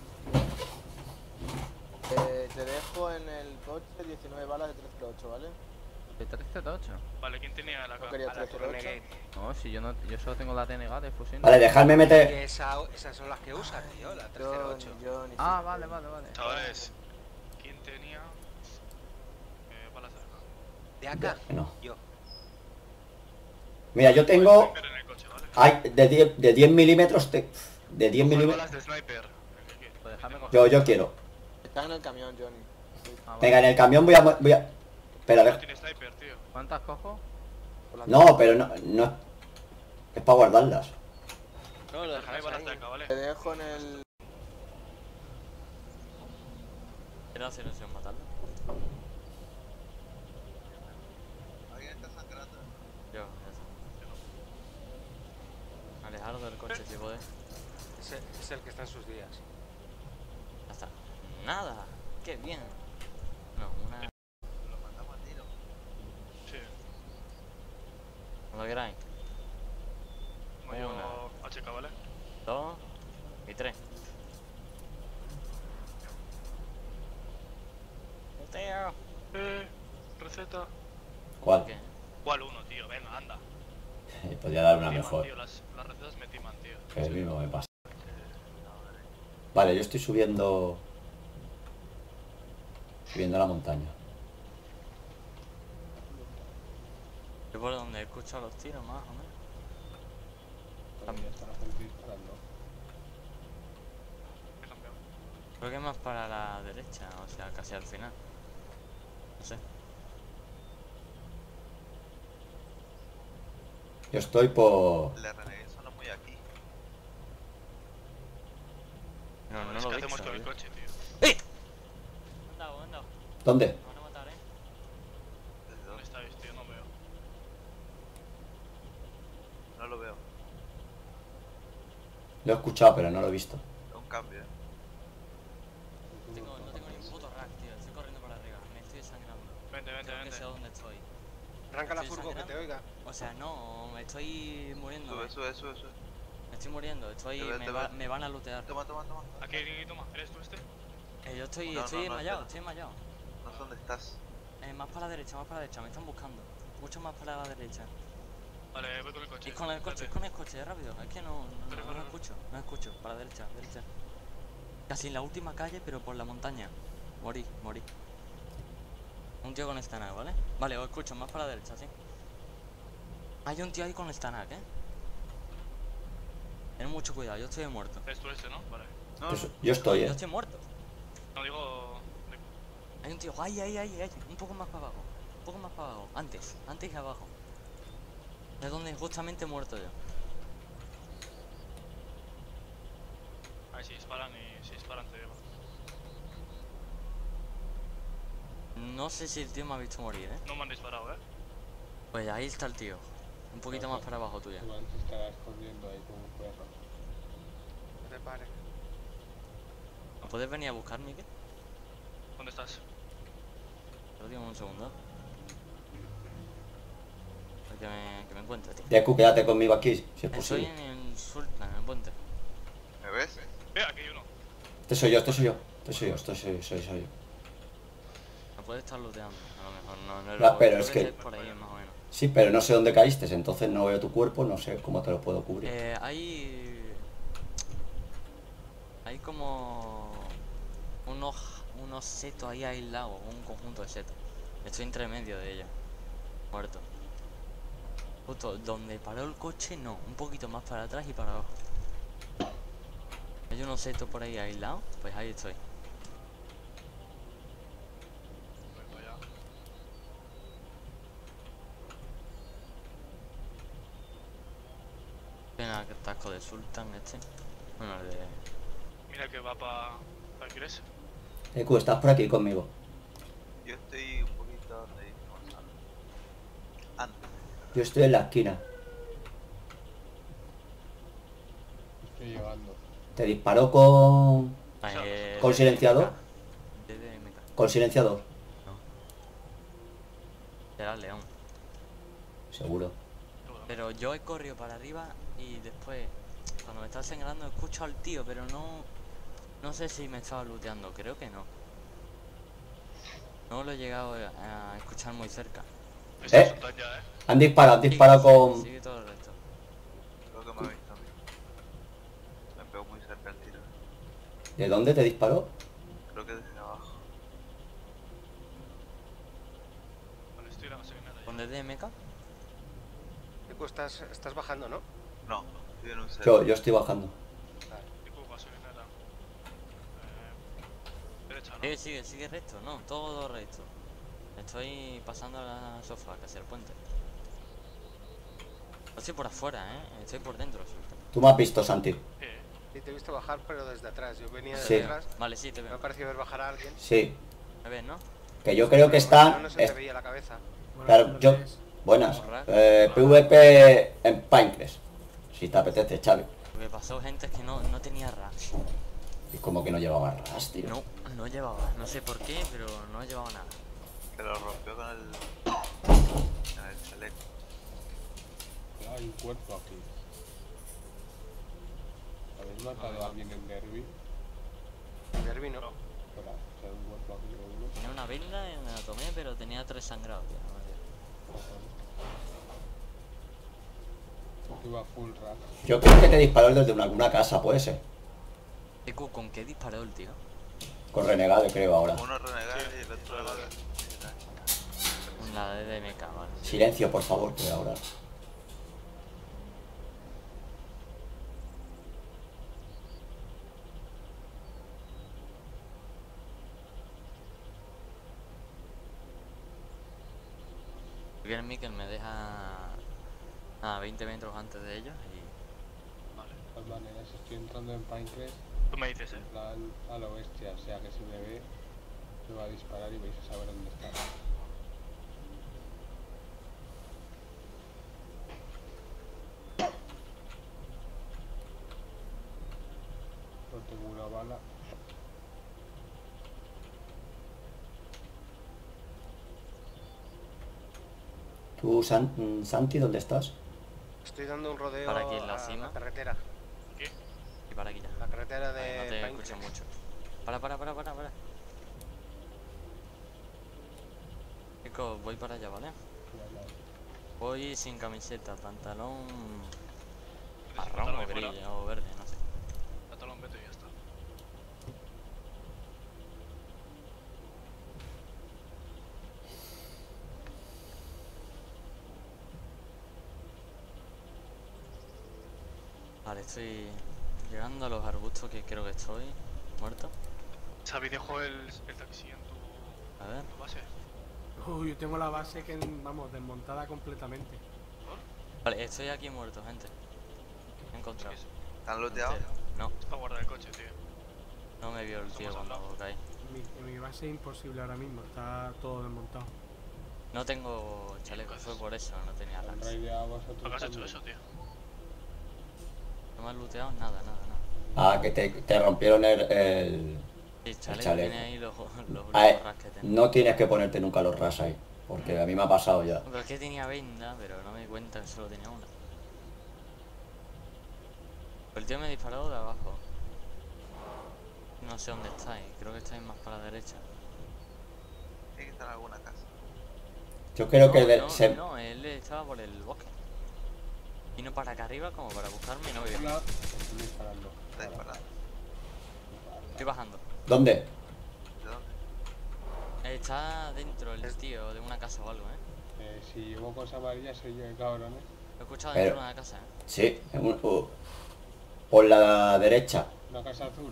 Eh, te dejo en el coche diecinueve balas de trescientos ocho, ¿vale? De trescientos ocho. Vale, ¿quién tenía la No cara? quería A la trescientos ocho. Renegade. No, si yo no, yo solo tengo la T N G de fusil. Vale, dejadme meter... Que esa, esas son las que usas, tío, la trescientos ocho. Johnny, Johnny, Ah, sí. vale, vale, vale. Chavales, ¿quién tenía eh, balas de acá? ¿De acá? No. Yo. Mira, yo tengo... Sniper en el coche, ¿vale? Hay de diez, de diez milímetros... Te... De diez Coger milímetros... balas de sniper. El que quiera. Pues déjame coger. Yo, yo quiero. Está en el camión, Johnny. Sí. Ah, vale. Venga, en el camión voy a... Voy a... Espera, No deja... tiene sniper, tío. ¿Cuántas cojo? Por la- No, pero no... no... Es para guardarlas. No, lo No hay dejarás balas de ahí. acá, ¿vale? Te dejo en el... ¿Quiero hacer eso, matarlo? ¿Alguien está sangrando? Yo, eso. Alejarlo del coche si podés. Es el, es el que está en sus días. Ya está. Nada. Qué bien. No, una... Lo mandamos a tiro. Sí. No lo queráis. Como yo Una. H K, ¿vale? Dos y tres. Tío. Eh, receta. ¿Cuál? ¿Qué? ¿Cuál uno, tío? Venga, anda. Podría dar una Timan, mejor. tío, las, las recetas me timan, tío. Que el mismo me pasa. Vale, yo estoy subiendo... Subiendo la montaña. Yo por donde he escuchado los tiros más o menos. También está la gente disparando. He cambiado. Creo que es más para la derecha, o sea, casi al final. No sé. Yo estoy por... La Renegade suena muy aquí. No, no es lo que he hacemos visto, con el tío. coche, tío. ¡Eh! Andado, andado. ¿Dónde? Me van a matar, eh. ¿Dónde estáis, tío? No veo. No lo veo. Lo he escuchado, pero no lo he visto. Es un cambio, eh. Tengo, no tengo ni un puto rack, tío. Estoy corriendo por arriba. Me estoy desangrando. Vente, vente, Creo que vente. sé dónde estoy. Arranca la Estoy furgo, que te sangrando. oiga. O sea, no, me estoy muriendo. Sube, sube, sube, sube. Me estoy muriendo. Estoy, Te veo, me, te va- veo. me van a lootear. Toma, toma, toma. Aquí, toma. ¿Eres tú este? Eh, yo estoy, No, estoy no, no, enmayado, espera. estoy enmayado. No sé dónde estás. Eh, más para la derecha, más para la derecha. Me están buscando. Mucho más para la derecha. Vale, voy con el coche. Es con el coche, es Vete. con el coche, rápido. Es que no, no, Corre, no, corre, no corre. escucho, no escucho. Para la derecha, derecha. Casi en la última calle, pero por la montaña. Morí, morí. Un tío con Stanak, ¿vale? Vale, os escucho, más para la derecha, sí. Hay un tío ahí con Stanak, ¿eh? Ten mucho cuidado, yo estoy muerto. ¿Eres tú este, no? Vale. No, Yo, yo estoy, Yo eh. estoy muerto. No digo... Hay un tío, ay, ay, ay, ay, un poco más para abajo. Un poco más para abajo, antes, antes que abajo. Es donde justamente he muerto yo. A ver si disparan y si disparan te digo. No sé si el tío me ha visto morir, ¿eh? No me han disparado, ¿eh? Pues ahí está el tío. Un poquito más para abajo tuya. Tú antes estarás corriendo ahí como un perro. No te pares. ¿Me puedes venir a buscar, Miguel? ¿Dónde estás? Pero dime un segundo. Que me, que me encuentre, tío. Deku, quédate conmigo aquí, si es Estoy posible. en el Sultan, en el puente. ¿me ves? Eh, aquí hay uno. Este soy yo, este soy yo. Este soy yo, este soy, soy, soy yo. Me puede estar looteando. A lo mejor no, no No, lo- pero creo es que- estáis por ahí, más o menos. Sí, pero no sé dónde caíste, entonces no veo tu cuerpo, no sé cómo te lo puedo cubrir. Eh, hay... Hay como... Unos, unos setos ahí aislados, un conjunto de setos. Estoy entre medio de ellos. Muerto. Justo donde paró el coche, no. Un poquito más para atrás y para abajo. Hay unos setos por ahí aislados, pues ahí estoy. Voy para allá. Venga, que tasco de Sultan este. Bueno, el de... Mira que va para... ¿Para qué eres? Deku, estás por aquí conmigo. Yo estoy un poquito donde Gonzalo. Antes. Yo estoy en la esquina. Estoy llevando. ¿Te disparó con... Eh, con silenciador? D D M K. Con silenciador. Era el león. Seguro. Pero yo he corrido para arriba y después, cuando me estaba sangrando, escucho al tío, pero no... No sé si me estaba looteando, creo que no. No lo he llegado a escuchar muy cerca. ¿Eh? Han disparado, han disparado con... Sigue todo el resto. Creo que me ha visto a mí. Me pegó muy cerca el tiro. ¿De dónde te disparó? Creo que desde abajo. Vale, estoy en la gasolinera ya. ¿Dónde de M K? Pico, estás, estás bajando, ¿no? No, estoy en un set. Yo, yo estoy bajando. Pico, gasolinera. Eh, derecha, ¿no? Sigue, sigue, sigue recto, no, todo recto. Estoy pasando a la sofá, casi el puente. No estoy por afuera, eh. Estoy por dentro. Tú me has visto, Santi. Sí, te he visto bajar, pero desde atrás. Yo venía desde Sí. atrás. Vale, sí, te Me veo. ha parecido ver bajar a alguien. Sí. ¿Me ves, no? Que yo creo que Pero están... No se te es- veía la cabeza. Claro, yo... Buenas. Eh, PvP en Pinecrest. Si te apetece, Xavi. Lo que pasó, gente, es que no, no tenía rush. Y como que no llevaba ras, tío. No, no llevaba. No sé por qué, pero no llevaba nada. Que lo rompió con el... con el chaleco. Hay un cuerpo aquí. ¿Habéis matado a alguien en Derby? Derby no. Hola, hay un cuerpo aquí o uno. Tenía una venda y me la tomé, pero tenía tres sangrados, tío. No me dio. Iba full rack. Yo creo que te disparó desde una, alguna casa, puede ser. Eco, ¿con qué disparó el tío? Con renegade, creo, ahora. Uno renegado y el otro... Con la de M K, vale. Silencio, por favor, que ahora... Si bien Mikel me deja a veinte metros antes de ellos y... Vale. De todas maneras, estoy entrando en Pinecrest. Tú me dices, eh. En plan a lo bestia, o sea que si me ve, me va a disparar y vais a saber dónde está. No tengo una bala. ¿Tú, San- mm, Santi, dónde estás? Estoy dando un rodeo Para aquí en la a cima. la carretera. y para aquí ya. La carretera de Vale, no te Pinecrest. escucho mucho. Para, para, para, para, para. Chicos, voy para allá, ¿vale? Voy sin camiseta, pantalón marrón pantalón o ahí fuera. gris o verde, no sé. Pantalón vete y ya está. Vale, estoy llegando a los arbustos que creo que estoy muerto. Xavi dejó el, el taxi en tu, A ver. tu base. Uy, yo tengo la base que, vamos, desmontada completamente. Vale, estoy aquí muerto, gente. He encontrado. ¿Están looteados? Entero. No, Es para guardar el coche, tío. no me vio el tío cuando caí. En mi, en mi base es imposible ahora mismo, está todo desmontado. No tengo chaleco, fue por eso, no tenía ¿Han lax. raideado a vosotros ¿Por qué has hecho también? eso, tío? No me han looteado nada, nada, nada. Ah, que te, te rompieron el... el... Sí, el chaleco, chaleco. tiene ahí los, los Ah, últimos ras que tengo. no tienes que ponerte nunca los ras ahí. Porque a mí me ha pasado ya. Pero es que tenía venda, pero no me di cuenta que solo tenía una. El tío me disparó de abajo. No sé dónde estáis, creo que estáis más para la derecha. Tiene que estar en alguna casa. Yo creo no, que... de- no, se- no, él estaba por el bosque. Vino para acá arriba como para buscarme y no me vio. Hola, estoy disparando. Está disparando. Estoy bajando. ¿Dónde? ¿De dónde? Está dentro el tío de una casa o algo, eh. Eh, si llevo cosas amarillas soy yo, cabrones. Lo he escuchado Pero- dentro de una casa, eh. Sí, en un- uh, por la derecha. Una casa azul.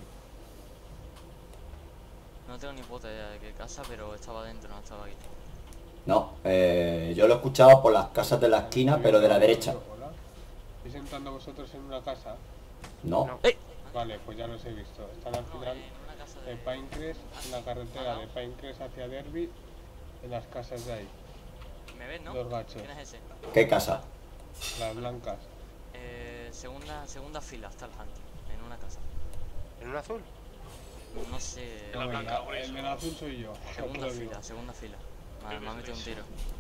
No tengo ni puta idea de qué casa, pero estaba dentro, no estaba aquí. No, eh, yo lo he escuchado por las casas de la esquina, pero de la derecha. Hola. ¿Estáis entrando vosotros en una casa? No. ¡Eh! Vale, pues ya los he visto. Están al final de Pinecrest, en la carretera de Pinecrest hacia Derby, en las casas de ahí. ¿Me ves, no? Dos gachos. ¿Quién es ese? ¿Qué casa? Las blancas. Eh, segunda, segunda fila está el hunter, en una casa. ¿En un azul? no sé. No, blanca, el, el del azul soy yo. Segunda Te lo digo. fila, segunda fila. Vale, me ha metido un tiro.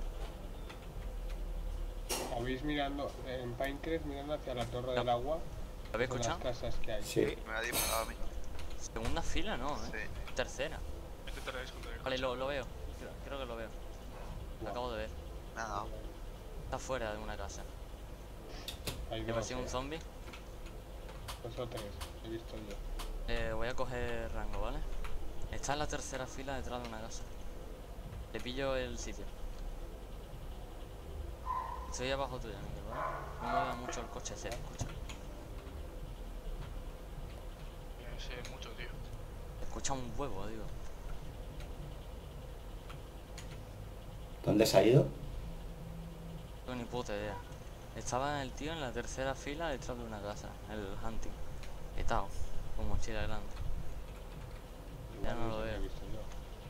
Habéis mirando en Pinecrest, mirando hacia la torre del agua. ¿Lo habéis con escuchado? las casas que hay. Sí. Me ha disparado a mí. Segunda fila, no, ¿eh? Sí. Tercera. Este te lo contra el Vale, coche. lo, lo veo. Creo, creo que lo veo. Lo acabo de ver. Me ha dado. Está fuera de una casa. Hay ¿Me dos, persigue un eh. zombie? Dos o tres, he visto yo. Eh, voy a coger rango, ¿vale? Está en la tercera fila detrás de una casa. Le pillo el sitio. Estoy abajo tuyo, Miguel, ¿vale? No mueva mucho el coche, se escucha. No sé mucho, tío. Escucha un huevo, digo. ¿Dónde se ha ido? No tengo ni puta idea. Estaba el tío en la tercera fila detrás de una casa, el hunting. Etao, con mochila grande. Ya Igual no es lo que veo. he visto yo.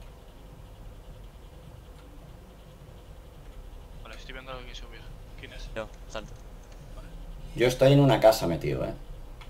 Vale, estoy viendo a alguien subir. ¿Quién es? Yo, salto. Yo estoy en una casa metido, eh.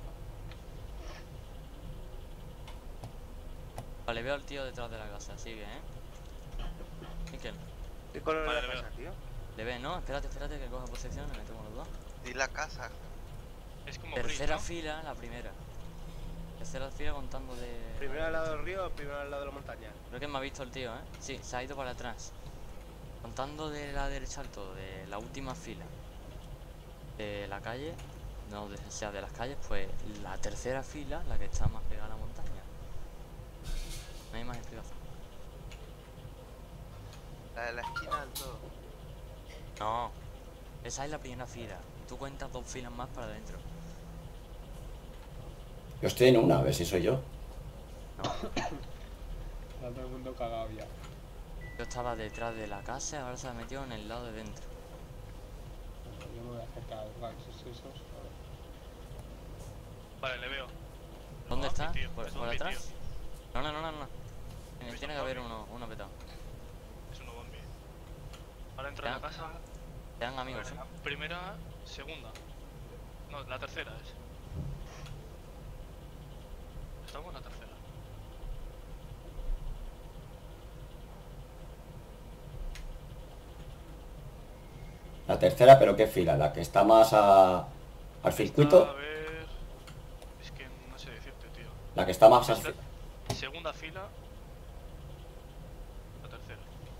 Vale, veo al tío detrás de la casa, sigue, ¿eh? Miquel, ¿Qué color Vale, es la le casa, tío? le ves, ¿no? Espérate, espérate que coja posición, le metemos los dos. Y la casa. Es como gris, Tercera ¿no? fila, la primera. Tercera fila contando de... ¿Primero al lado del río o primero al lado de la montaña? Creo que me ha visto el tío, ¿eh? Sí, se ha ido para atrás. Contando de la derecha al todo, de la última fila. De la calle, no, de, o sea, de las calles, pues la tercera fila, la que está más pegada a la montaña. No hay más explicación. La de la esquina del todo. No, esa es la primera fila. Tú cuentas dos filas más para adentro. Yo estoy en una, a ver si soy yo. Está todo el mundo cagado ya. Yo estaba detrás de la casa y ahora se ha metido en el lado de dentro. Bueno, yo me voy a acercar a los gansos esos. A ver. Vale, le veo. ¿Dónde No, está? mi tío, ¿Por, es por un mi atrás? tío. No, no, no, no, no. Tiene, ¿Es tiene un que haber zombie? uno, uno petado. Es un zombie. Ahora entra en la Ya. casa. Sean amigos, ¿eh? Primera, segunda. No, la tercera es. Estamos en la tercera. La tercera, pero ¿qué fila? La que está más a... al Está, a circuito. ver... Es que no sé decirte, tío. La que está más al... Esta- ci- Segunda fila. La tercera.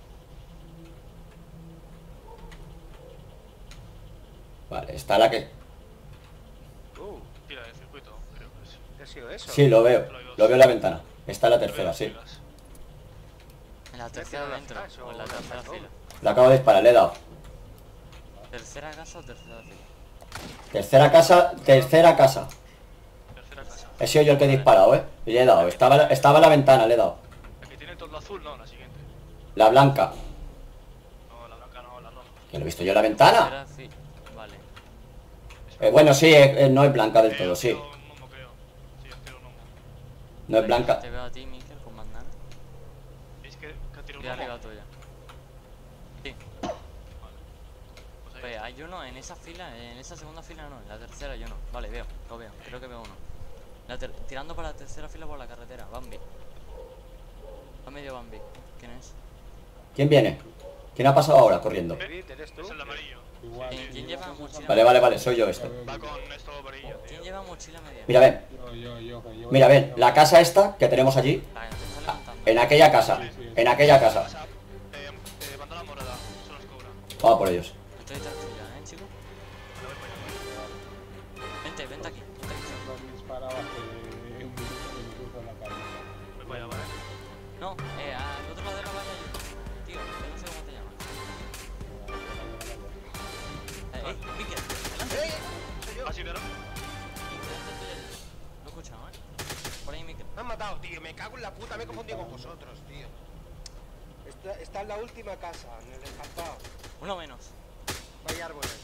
Vale, está la que... Uh, Tira del circuito, creo que es. ¿qué ha sido eso? Sí, lo veo. Lo veo en la ventana. Está en la Veo tercera, las sí. filas. En la tercera tirado dentro, la flash o en la o la tercera flash fila. Le acabo de disparar, le he dado. ¿Tercera casa o tercera fila? Tercera casa, tercera casa. Tercera casa. He sido yo el que he disparado, eh. Y le he dado. Estaba, estaba en la ventana, le he dado. La que tiene todo azul, no, la siguiente. La blanca. No, la blanca no, la roja. Que lo he visto yo en la ventana. Tercera fi- Vale. Eh, bueno, sí, eh, eh, no es blanca del Eh, todo, ha sí. sido un momo, creo. Sí, ha sido un momo. No es blanca. Te veo a ti, Mikel, con bandana. ¿Veis que, que ha tirado Y un arriba momo? tuya. Sí. Vale. Pues ahí. Pues hay uno en esa fila, en esa segunda fila no, en la tercera yo no. Vale, veo, lo veo, creo que veo uno. La ter- tirando para la tercera fila por la carretera, Bambi. Va medio Bambi. ¿Quién es? ¿Quién viene? ¿Quién ha pasado ahora corriendo? David, ¿eres tú? Es el amarillo. Igual. ¿Quién, quién lleva igual mochila? Vale, vale, vale, soy yo este. Va con esto amarillo, tío. ¿Quién lleva mochila media? Mira, ven. Yo, yo, yo, que llevo Mira, la- ven. La casa esta que tenemos allí. Vale, te está levantando. En aquella casa. En aquella casa. Pasa, eh, eh, bandana morada, se los cobra. Vamos por ellos. Estoy detrás tuya, ¿eh, chico? Vale, voy para allá. Vente, vente aquí, vente aquí. Me han disparado hace un minuto que me cruzo la calle. Voy para allá, vale. No, eh, al otro lado de la valla hay uno. Tío, que no sé cómo te llamas. Eh, eh, Mikel, delante. ¿Ah, sí, claro? Mikel, delante tuya. Lo he escuchado, ¿eh? Por ahí, Mikel. Me han matado, tío. Me cago en la puta. Me he confundido con vosotros, tío. Está, está en la última casa, en el descampado. Uno menos. Hay árboles.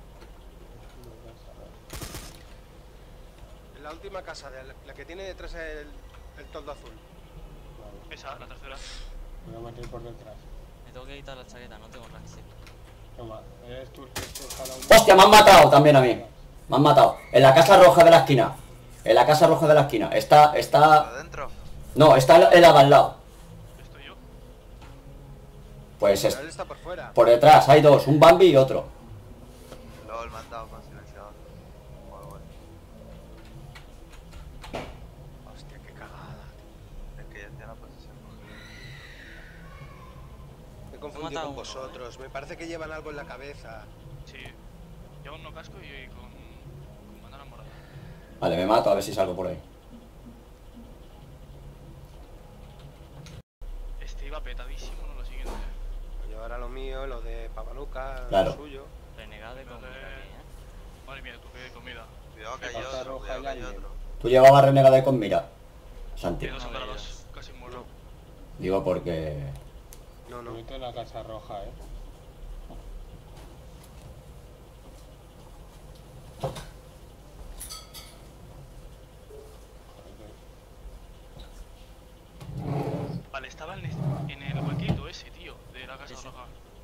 En la última casa, de la, la que tiene detrás el, el toldo azul. Esa, la tercera. Me voy a meter por detrás. Me tengo que quitar la chaqueta, no tengo raxi. Toma, eres tú el que te jala un... ¡Hostia, me han matado también a mí! Me han matado. En la casa roja de la esquina. En la casa roja de la esquina. Está, está... ¿Adentro? No, está el, el de al lado. Estoy yo. Pues es, Él está por fuera. por detrás hay dos, un Bambi y otro. Luego el mandado con silenciador. Muy bueno. Hostia, qué cagada. Es que ya tiene la posesión. Me he He confundido matado con uno, vosotros. Me parece que llevan algo en la cabeza. Sí. Llevo un no casco y con, con bandana morada. Vale, me mato a ver si salgo por ahí. Este iba petadísimo, no lo siguiente. Yo ahora lo mío, lo de Papaluca, Claro. lo suyo. Renegado de comida aquí, ¿eh? Madre mía, tú qué comida. Cuidado que hay Pasta otro, roja cuidado y que hay alguien. otro. Tú llevabas renegada con mira, Santi. Tiene dos No separados, veas. casi muerto. Digo porque... No, no. Me meto en la casa roja, eh. Vale, estaba en el, en el huequito ese, tío, de la casa Sí, sí. roja.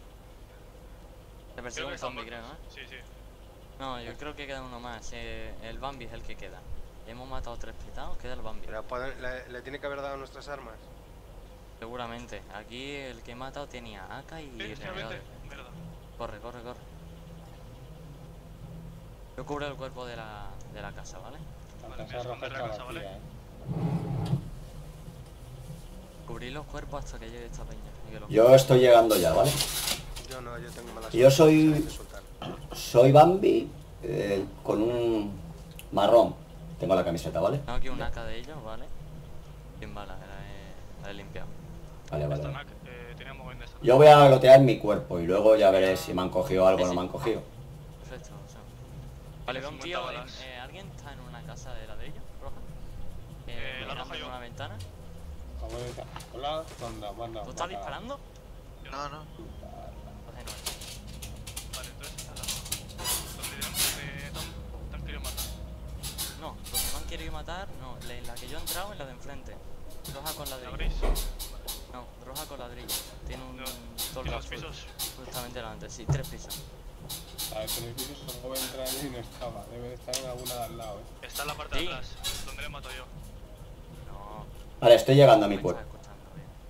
Te persigue Creo que un están zombie, creo, muertos. ¿eh? Sí, sí. No, yo creo que queda uno más. eh, el Bambi es el que queda. Hemos matado tres pitados, queda el Bambi. Pero pueden- le, le tiene que haber dado nuestras armas. Seguramente. Aquí el que he matado tenía A K y Sí, renegado. efectivamente, verdad. Corre, corre, corre. Yo cubro el cuerpo de la, de la casa, ¿vale? La Vale, casa me roja escondré está la casa, ¿vale? vacía, eh. Cubrí los cuerpos hasta que llegue esta peña. y que los- Yo estoy llegando ya, ¿vale? Yo no, yo tengo mala Yo suerte, soy- hay que soltar. Soy Bambi eh, con un marrón. Tengo la camiseta, ¿vale? Tengo aquí un A K de ellos, ¿vale? Sin balas, la he, la he limpiado. Vale, vale. Esta vale. N A C, eh, teníamos en esta. Yo voy a lotear mi cuerpo y luego ya veré si me han cogido algo o no me han cogido. Perfecto, o sea. Vale, veo un cincuenta tío. en- balas. eh, ¿Alguien está en una casa de ladrillo roja? Eh, la mirando roja en yo. una ventana. Vamos a estar- Hola, manda, manda. ¿Tú estás manda. disparando? No, no. Entonces no. Vale, entonces esta es la roja. Donde donde Tom- te han querido matar. No, donde me han querido matar, no. La, la que yo he entrado es la de enfrente. Roja con ¿La ladrillo. abrís? No, roja con ladrillo. Tiene un No, toldo ¿tiene dos azul. pisos? Justamente delante, sí, tres pisos. A ver, tres pisos, luego voy a entrar y no estaba. Debe de estar en alguna de al lado, eh. Está en la parte Sí. de atrás, donde le he matado yo. No. Vale, estoy llegando a mi me cuerpo. estás escuchando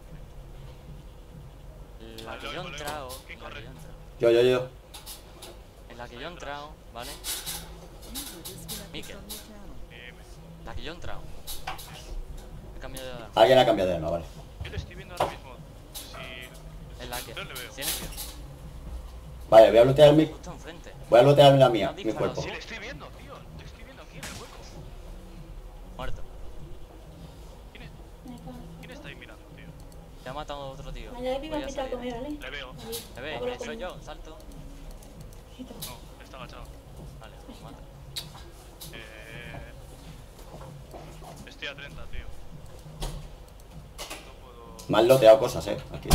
bien. La Vale, que lo yo he oigo, lo entrado. oigo. ¿Quién La que corre? yo he entrado. Yo, yo, yo. En la que yo he entrado, ¿vale? User disconnected Mikel. from your channel. Eh, me- La que yo he entrado. He cambiado de arma. Alguien ha cambiado de arma, vale. Yo le estoy viendo ahora mismo. Si... En la que. No le veo. Silencio. Vale, voy a lootear mi... Justo enfrente. Voy a lootear la mía, ¿No has mi disparado cuerpo. Sí, le estoy viendo, tío. Le estoy viendo aquí en el hueco. Muerto. ¿Quién, es? ¿Quién está ahí mirando, tío? Te ha matado otro tío. Vale, ahí Voy me a invita a salir. comer, ¿vale? Le veo. ¿Me ves? Ahora Eh, soy como. yo, salto. No, está agachado. Vale, pues mata. Eh... Estoy a treinta, tío. No puedo... Me han looteado cosas, eh. Aquí.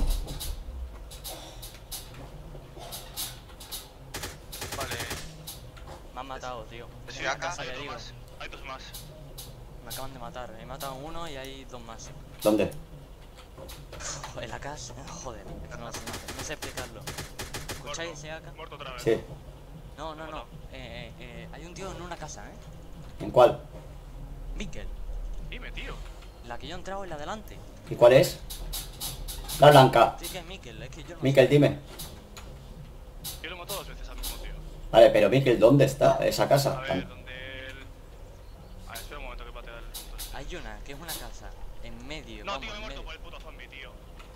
Vale. Me han matado, tío. Sí, En la acá. casa, Hay ya dos digo. más. Hay dos más. Me acaban de matar. He matado a uno y hay dos más. ¿Dónde? En la casa. Joder. No, no, no sé explicarlo. ¿Escucháis ese A K? Muerto otra vez. Sí. No, no, no. Eh, eh, eh, hay un tío en una casa, ¿eh? ¿En cuál? Mikel. Dime, tío. La que yo he entrado es la delante. ¿Y cuál es? La blanca. Sí que es Mikel, es que yo no Mikel, sé. dime. Yo lo he matado dos veces al mismo tío. Vale, pero Mikel, ¿dónde está esa A casa? ver, donde el... A ver, espera un momento que patea el... Hay una que es una casa en medio. No, vamos, tío, me he en muerto medio, por el puto zombie, tío.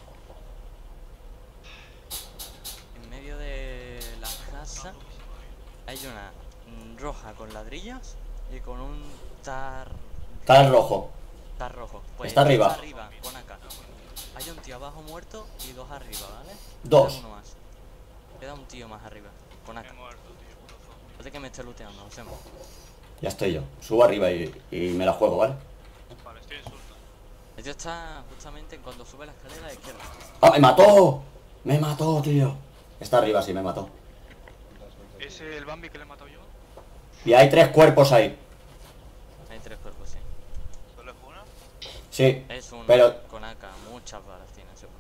en medio de la casa. Hay una mm, roja con ladrillos y con un tar. Está el rojo. Tar rojo. Pues Está arriba. Está arriba, con acá. Hay un tío abajo muerto y dos arriba, ¿vale? Dos. Queda uno más. Queda un tío más arriba, con acá. Me he muerto, tío, puto zombie. Parece que me esté looteando, no sé. Ya estoy yo. Subo arriba y, y me la juego, ¿vale? Vale, estoy en surta. El tío está justamente cuando sube la escalera a la izquierda. ¡Ah, me mató! Me mató, tío. Está arriba, sí, me mató. ¿Es el Bambi que le he matado yo? Y hay tres cuerpos ahí. Hay tres cuerpos, sí. ¿Solo es uno? Sí. Es uno Pero... con A K, muchas balas tiene seguro.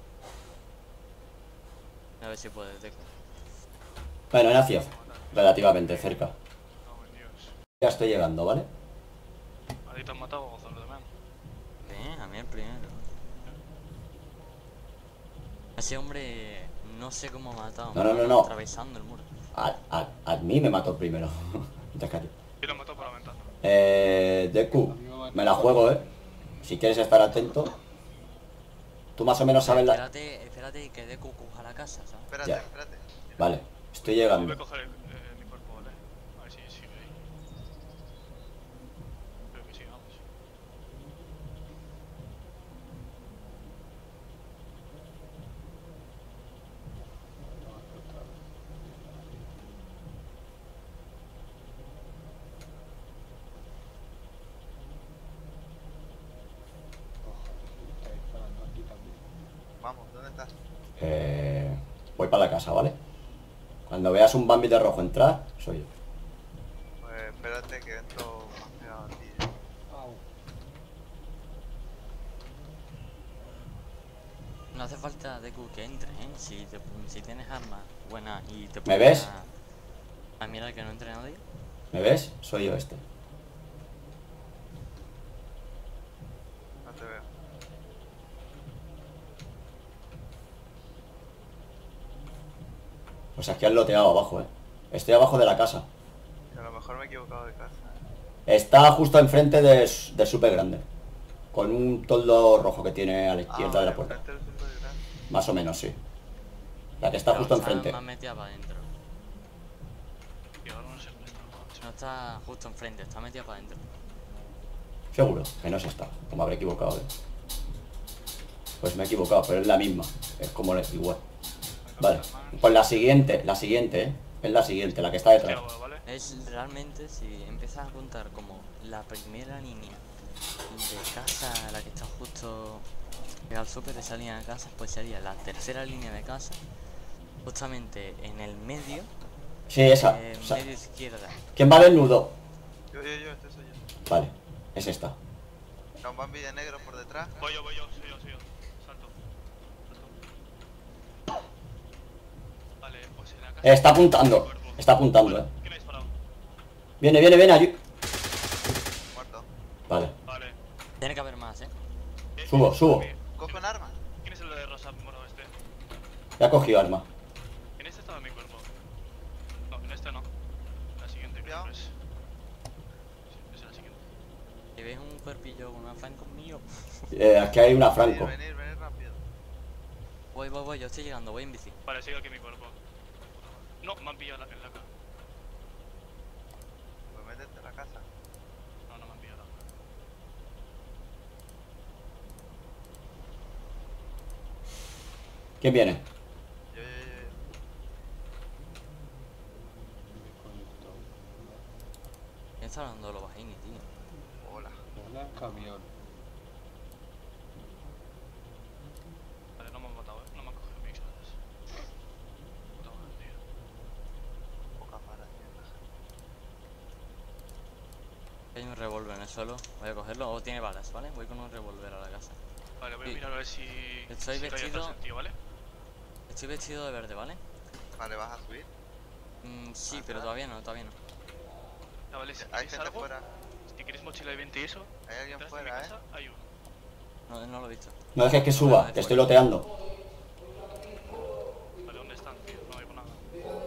A ver si puede detectar. Bueno, he nacido. Relativamente cerca. No, en Dios. Ya estoy llegando, ¿vale? ¿A ti te han matado, Gonzalo de Man? ¿eh? A mí el primero. Ese hombre no sé cómo ha matado. No, no, no, no. Atravesando el muro. A, a, a mí me mató primero. Te callo. Yo lo mato por la ventana. Eh, Deku, me la juego, eh. Si quieres estar atento. Tú más o menos sabes la... Espérate, espérate que Deku coja la casa, ¿sabes? Espérate, Ya. espérate. Vale, estoy Voy a llegando. coger el, eh, mi cuerpo, ¿vale? A ver si sigue ahí. Creo que sí, vamos. Vamos, ¿dónde estás? Eh, voy para la casa, ¿vale? Cuando veas un Bambi de rojo entrar, soy yo. Pues espérate que entro más pegado a ti. eh. No hace falta Deku que entre, ¿eh? Si, te, si tienes armas buenas y te ¿Me pones ves? A, a mirar que no entre nadie. ¿Me ves? Soy yo este. No te veo. O sea, es que has loteado abajo, eh. Estoy abajo de la casa. A lo mejor me he equivocado de casa. Está justo enfrente de, de Super Grande. Con un toldo rojo que tiene a la izquierda Ah, de la puerta. enfrente del Super Grande. Más o menos, sí. La que está justo Está enfrente. más metida para adentro. Y ahora no se presta. No está justo enfrente, está metida para adentro. Seguro que no es esta. O me habré equivocado, eh. Pues me he equivocado, pero es la misma. Es como la- igual. Vale. Pues la siguiente, la siguiente, eh. Es la siguiente, la que está detrás. Es realmente, si empiezas a contar como la primera línea de casa, la que está justo pegada al súper, esa línea de casa, pues sería la tercera línea de casa, justamente en el medio. Sí, esa. eh, O sea, medio izquierda. ¿quién va del nudo? Yo, yo, yo, este soy yo. Vale, es esta. Era un Bambi de negro por detrás. Voy yo, voy yo, soy yo, soy yo. Salto. Salto. Vale, pues en la casa. Eh, está apuntando. Está apuntando, eh. ¿Quién ha disparado? Viene, viene, viene, ayú- Muerto. Vale. Vale. Tiene que haber más, eh. Subo, subo. Coge un arma. ¿Quién es el de rosa moro este? Ya ha cogido arma. En este estaba mi cuerpo. No, en este no. La siguiente creo que es. Sí, es la siguiente. Si ves un cuerpillo con una Franco mío. Eh, aquí hay una Franco. Venir, venir, venir rápido. Voy, voy, voy, yo estoy llegando, voy en bici. Vale, sigue aquí mi cuerpo. No, me han pillado la- en la cara. Pues métete a la casa. No, no me han pillado. ¿Quién viene? Yo, yo, yo, yo. ¿Quién está hablando de los bajini, tío? Hola. Hola, camión. Vale, no me han matado, eh. No me han cogido mis cosas. Puta madre, tío. Poca para, tío. Hay un revólver en el suelo, voy a cogerlo, o tiene balas, ¿vale? Voy con un revólver a la casa. Vale, voy a Sí. mirar a ver si. Estoy si hay vestido- otro sentido, ¿vale? Estoy vestido de verde, ¿vale? Vale, ¿vas a subir? Mm, sí, Ajá. pero todavía no, todavía no. Ah, vale, si Hay queréis gente algo, fuera. si queréis mochila de veinte y eso, Hay alguien detrás de mi fuera, casa eh. hay uno. No, no lo he visto. No dejes que No, suba, no, que es estoy fuera. loteando. Vale, ¿dónde están, tío? No veo nada.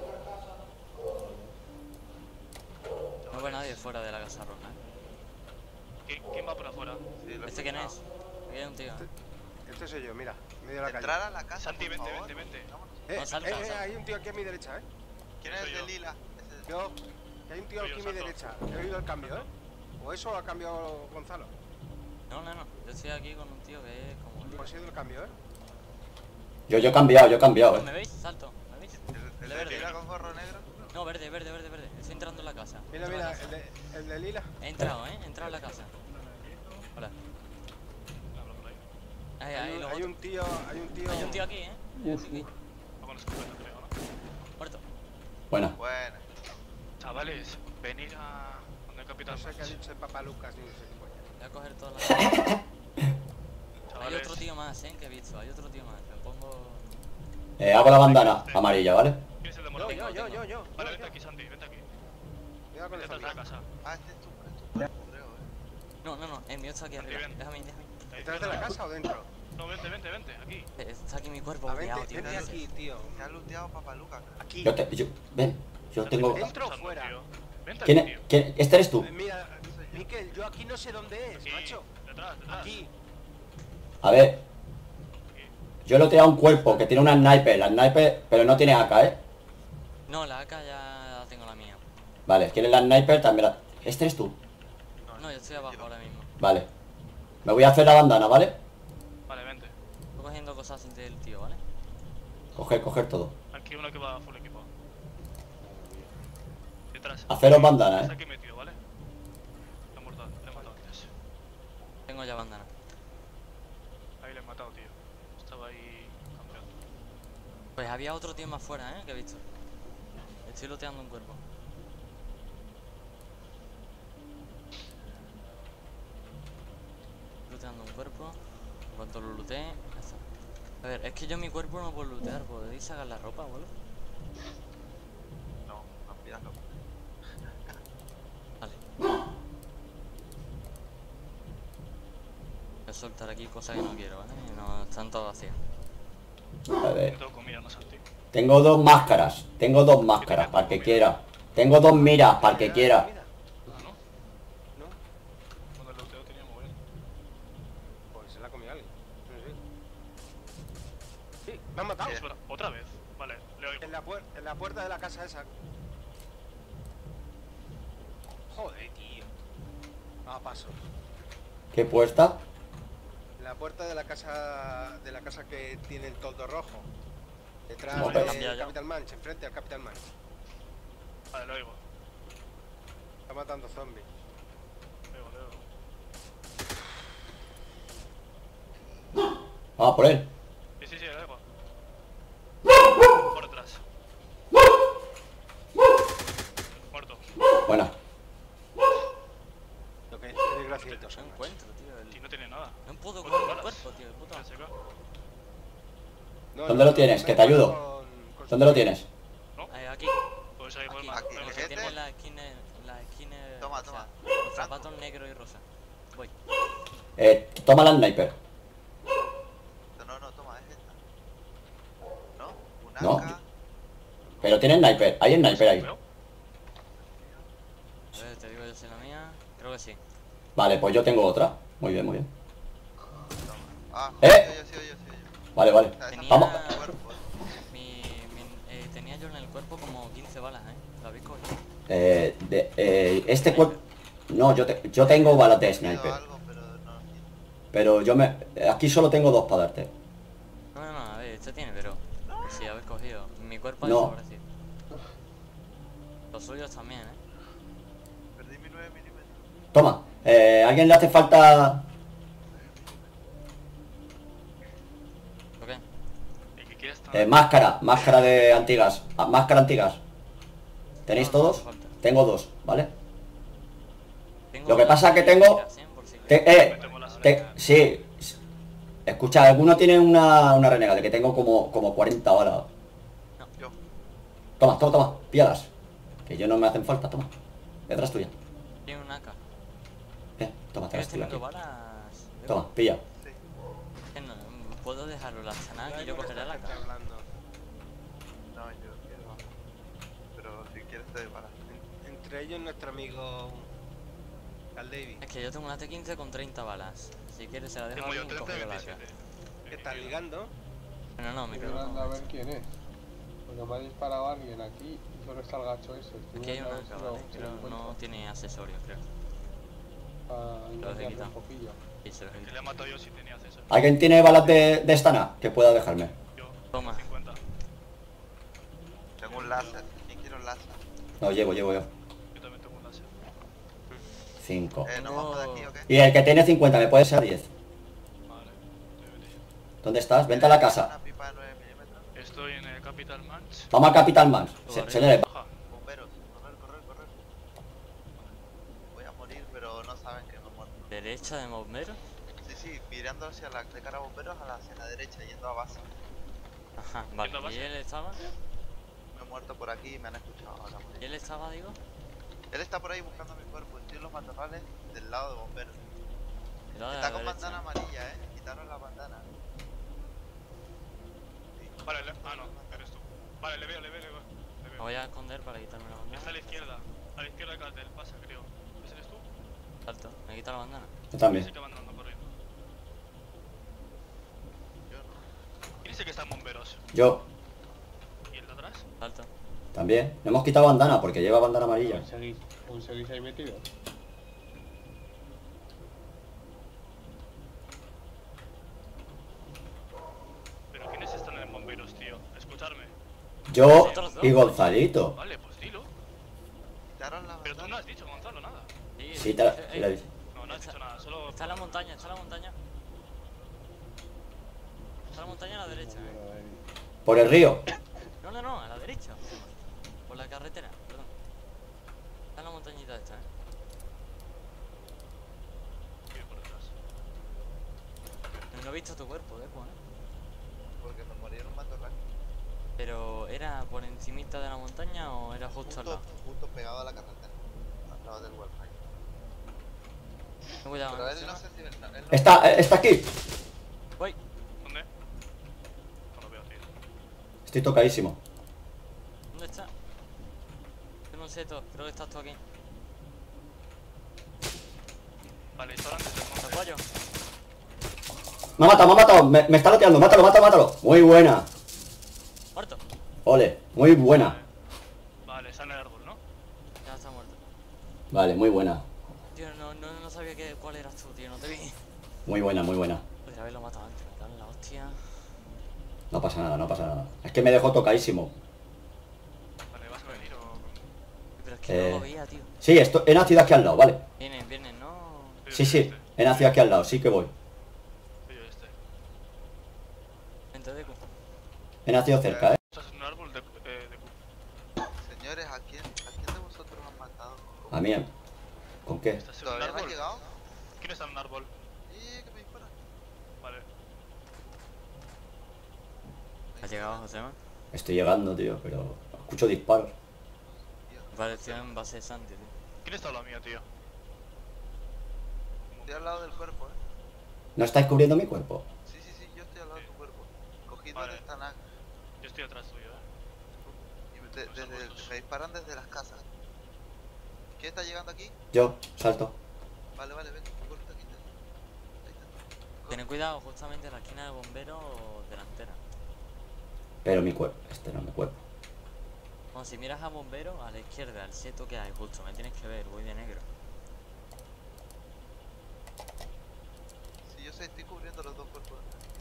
No veo nadie fuera de la casa roja. ¿Quién, quién va por afuera? Sí, lo he ¿Este quién es? escuchado. Aquí hay un tío. Este soy yo, mira, en medio de la calle. Entrar a la casa, Santi, por vente, favor. vente, vente. Eh, No, salta, eh, eh, salta. hay un tío aquí a mi derecha, ¿eh? ¿Quién Soy es el de yo. lila? Ese es- Yo, que hay un tío Soy yo, aquí a mi salto. derecha. He oído el cambio, ¿eh? O eso ha cambiado Gonzalo. No, no, no. Yo estoy aquí con un tío que es como... Pues he oído el cambio, ¿eh? Yo, yo he cambiado, yo he cambiado, ¿Me eh. veis? Salto. ¿Me veis? ¿El, el De de verde. lila con gorro negro? No, verde, verde, verde, verde. Estoy entrando en la casa. Mira, Entro en la mira, casa. el de, el de lila. He entrado, ¿eh? He entrado en la casa. Hola. Hablo por ahí. Ahí, Hay ahí, un, los hay otros. un tío, hay un tío. Hay un tío aquí, ¿eh? Hay un tío aquí. Va con escopeta, creo, ¿no? Muerto. Buena. Bueno. Chavales, venid a... donde el capitán. No sé qué ha dicho el papá Lucas ni no sé qué coño. Voy a coger todas las... Hay Chavales, otro tío más, ¿eh? Que he visto. Hay otro tío más. Me pongo... Eh, hago la bandana amarilla, ¿vale? ¿quién es el de Yo, morado? yo, yo, yo, yo. Vale, yo, vente yo. aquí, Santi, vente aquí. Cuidado con Vente el detrás de la zombie. casa. Ah, este es tu, es tu cuerpo, creo, eh. No, no, no. El mío está aquí Santi, arriba. ven. Déjame, déjame. ¿Detrás de la casa o dentro? No, vente, vente, vente, aquí. Está aquí mi cuerpo Ah, bloqueado, vente, tío. vente ¿qué haces? aquí, tío. Te ha looteado Papaluca. Aquí. Yo te, yo, ven, yo tengo... ¿Dentro o fuera? Vente ¿Quién, aquí, tío. quién, ¿Este eres tú? Eh, Mira, Miquel, yo aquí no sé dónde es, Aquí, macho. detrás, detrás. Aquí. A ver. Yo le he tirado un cuerpo que tiene una sniper. La sniper, pero no tiene A K, ¿eh? No, la A K ya tengo la mía. Vale, ¿quieres la sniper? También la... ¿Este eres tú? No, yo estoy abajo ahora mismo. Vale. Me voy a hacer la bandana, ¿vale? Vale, vente. Estoy cogiendo cosas del tío, ¿vale? Coger, coger todo. Aquí uno que va full equipado. Detrás. Haceros bandana, Está ¿eh? aquí metido, ¿vale? Lo he muerto, le he matado antes. Tengo ya bandana. Ahí le he matado, tío. Estaba ahí campeón. Pues había otro tío más fuera, ¿eh? Que he visto. Estoy looteando un cuerpo. Looteando un cuerpo. En cuanto lo lootee, ya está. A ver, es que yo mi cuerpo no puedo lootear. ¿Podéis sacar la ropa, boludo? No, no pidas loco. Vale. Voy a soltar aquí cosas que no quiero, ¿vale? No, están todas vacías. A ver. Tengo comida, no Santi. Tengo dos máscaras. Tengo dos máscaras, para el que quiera. Tengo dos miras, para el que quiera. Cuando el looteo tenía móvil. Pues se la ha comido alguien. Sí, sí. Me han matado. Espera, otra vez. Vale, le oigo. En la, puer- en la puerta de la casa esa. Joder, tío. A paso. ¿Qué puesta? En la puerta de la casa de la casa que tiene el toldo rojo. Detrás No, del pero- Capital Manch, enfrente al Capital Manch. Vale, lo oigo. Está matando zombies. Lo oigo, lo oigo. Vamos por él. Sí, sí, sí, lo oigo. Por detrás. Muerto. Buena. Lo que es desgraciados No son. encuentro, tío. el- Y no tiene nada. No puedo Cuatro coger el balas. cuerpo, tío. Puta. Se seca. No, ¿Dónde no, lo tienes? no, Que te ayudo. con- con ¿Dónde lo tienes? Eh, aquí. Pues ahí por Aquí. el Aquí. El que tiene la esquina. La esquina. Toma, o sea, toma. los zapatos negros y rosa. Voy. Eh, toma la sniper. No, no, toma, es esta. ¿No? Un No. A K. Pero tiene sniper. Hay sniper ahí. A ver, te digo yo si la mía. Creo que sí. Vale, pues yo tengo otra. Muy bien, muy bien. Ah, ¿Eh? sí, yo, sí, yo, sí, yo. Vale, vale. Tenía. Vamos. Mi, mi- eh, tenía yo en el cuerpo como quince balas, ¿eh? ¿Lo habéis cogido? Eh, de, eh, este cuerpo... No, yo, te- yo tengo balas de Pido sniper. algo, pero no. Pero yo me... Aquí solo tengo dos para darte. No, no, no, a ver, este tiene, pero. Si habéis cogido. Mi cuerpo ha No. desaparecido. Los suyos también, ¿eh? Perdí mi nueve milímetros. Toma. Eh, ¿a alguien le hace falta...? ¿Por qué? El que quiera estar. Eh, máscara. Máscara de antigas. Ah, máscara antigas. ¿Tenéis No, no todos? hace falta. Tengo dos, ¿vale? Tengo Lo que las pasa que tengo... tiras, ¿eh? Por si Te- queréis. eh, te- sí. Escucha, alguno tiene una, una renega de que tengo como, como cuarenta balas. Yo. Toma, toma, toma. Píllalas. Que yo no me hacen falta, toma. Detrás tuya. Tiene un A K. Eh, toma, te ¿Quieres las tuya teniendo aquí. balas? Toma, pilla. Que no, ¿puedo dejarlo la zanaga y yo cogeré la A K? hablando. No, yo quiero. Pero si quieres te doy balas. En- entre ellos nuestro amigo Cal David. Es que yo tengo una T quince con treinta balas. Si quieres se la dejo Tengo a yo alguien y treinta cojo yo y la A K. veintisiete. ¿Qué estás ligando? Pero no, me Estoy quedo mirando a con ver quién es. Porque me ha disparado alguien aquí y solo está el gacho ese. Estoy Aquí hay mirando una a ver si A K, lo- ¿vale? si lo Pero encuentro. no tiene accesorios, creo. Para Los he engañarle quitado. un poquillo. Y se los he Que le he quitado. matado yo si tenía acceso. ¿Alguien tiene balas de, de estana? Que pueda dejarme. Yo. Toma. cincuenta. Tengo un láser. ¿Quién quiere un láser? No, llevo, llevo yo. Yo también tengo un láser. Cinco. Eh, ¿nos vamos de aquí o qué? Y el que tiene cincuenta, ¿me puede ser diez? Vale. Estoy venido. ¿Dónde estás? Vente a la casa. Una pipa de nueve milímetros. Estoy en el Capital Manch. Vamos a Capital Mans. Se- Vale. señores, Baja. Bomberos. Correr, correr, correr. Voy a morir, pero no saben que me he muerto. ¿Derecha de bombero? Sí, sí, mirando hacia la de cara a bomberos a la, hacia la derecha, yendo a base. Ajá, vale. Yendo a ¿Y base. él estaba? Me he muerto por aquí y me han escuchado ahora ¿Y morir. él estaba, digo? Él está por ahí buscando mi cuerpo. Estoy en los matorrales del lado de bomberos. Cuidado de Está la con derecha. bandana amarilla, eh. Quitaron la bandana. Vale, le... ah, no, eres tú. Vale, le veo, le veo, le veo. Le Me veo. voy a esconder para quitarme la bandana. Está a la izquierda. A la izquierda del cartel, pasa, creo. ¿Ese eres tú? Salto, me quita la bandana. Yo también. ¿Quién es el que va andando corriendo? ¿Quién es el que está en bomberos? Yo. ¿Y el de atrás? Salto. También. Le hemos quitado bandana porque lleva bandana amarilla. ¿Aún seguís, aún seguís ahí metido? ¿Pero quiénes están en bomberos, tío? Escucharme. Yo y Gonzalito. Vale, pues dilo. Quitaron la Pero tú no has dicho, Gonzalo, nada. Sí, Sí, te la- eh, sí la he eh, visto. No, no has dicho nada, solo... Está en la montaña, está en la montaña. Está en la montaña a la derecha, eh. Por el río. No, no, no, a la derecha. Por la carretera, perdón. Está en la montañita esta, eh. Bien por detrás. No, no he visto tu cuerpo, Depo, eh. Porque me murieron más torres. Pero, ¿era por encimita de la montaña o era justo al Justo, lado? justo pegado a la carretera. Al lado del wifi. No, cuidado, Pero eh, él si no no- sé si... Él no, él no- Está, está aquí. Voy. ¿Dónde? No lo veo, tío. Estoy tocadísimo. ¿Dónde está? Yo no sé todo, creo que estás tú aquí. Vale, está antes del ¿Te monte. apoyo? Me ha matado, me ha matado. Me, me está loteando. Mátalo, mátalo, mátalo. Muy buena. Muerto. Ole. Muy buena. Vale, está en el árbol, ¿no? Ya está muerto. Vale, muy buena. Tío, no, no, no sabía que, cuál eras tú, tío, no te vi. Muy buena, muy buena. Podría haberlo matado antes, me cago en la hostia. No pasa nada, no pasa nada. Es que me dejó tocadísimo. Vale, ¿vas a venir o...? Pero es que Eh, no lo veía, tío. Sí, esto, he nacido aquí al lado, vale. Vienen, vienen, ¿no? Sí, sí. He nacido aquí al lado, sí que voy. Soy yo este. Vente, Deku. He nacido cerca, eh. Estás en un árbol de... Eh, de... Señores, ¿a quién, ¿a quién de vosotros han matado? A mí. ¿Con qué? ¿Estás en un ¿Todavía no ha árbol? llegado? ¿Quién está en un árbol? ¡Eh, que me disparan! Vale. ¿Has llegado, Josema? Estoy llegando, tío, pero escucho disparos. Pareció en base de Santi, tío. ¿Quién está a la mía, tío? Estoy al lado del cuerpo, eh. ¿No estáis cubriendo mi cuerpo? Sí, sí, sí, yo estoy al lado de tu cuerpo. Cogido Vale. de esta naga. Yo estoy atrás tuyo, eh. Y de- desde, me disparan desde las casas. ¿Quién está llegando aquí? Yo, salto. Vale, vale, ven, corta aquí. Ten cuidado, justamente en la esquina de bombero delantera. Pero mi cuerpo. Este no es mi cuerpo. Bueno, si miras a bombero, a la izquierda, al seto que hay justo, me tienes que ver, voy de negro. Sí, yo sé, estoy cubriendo los dos cuerpos.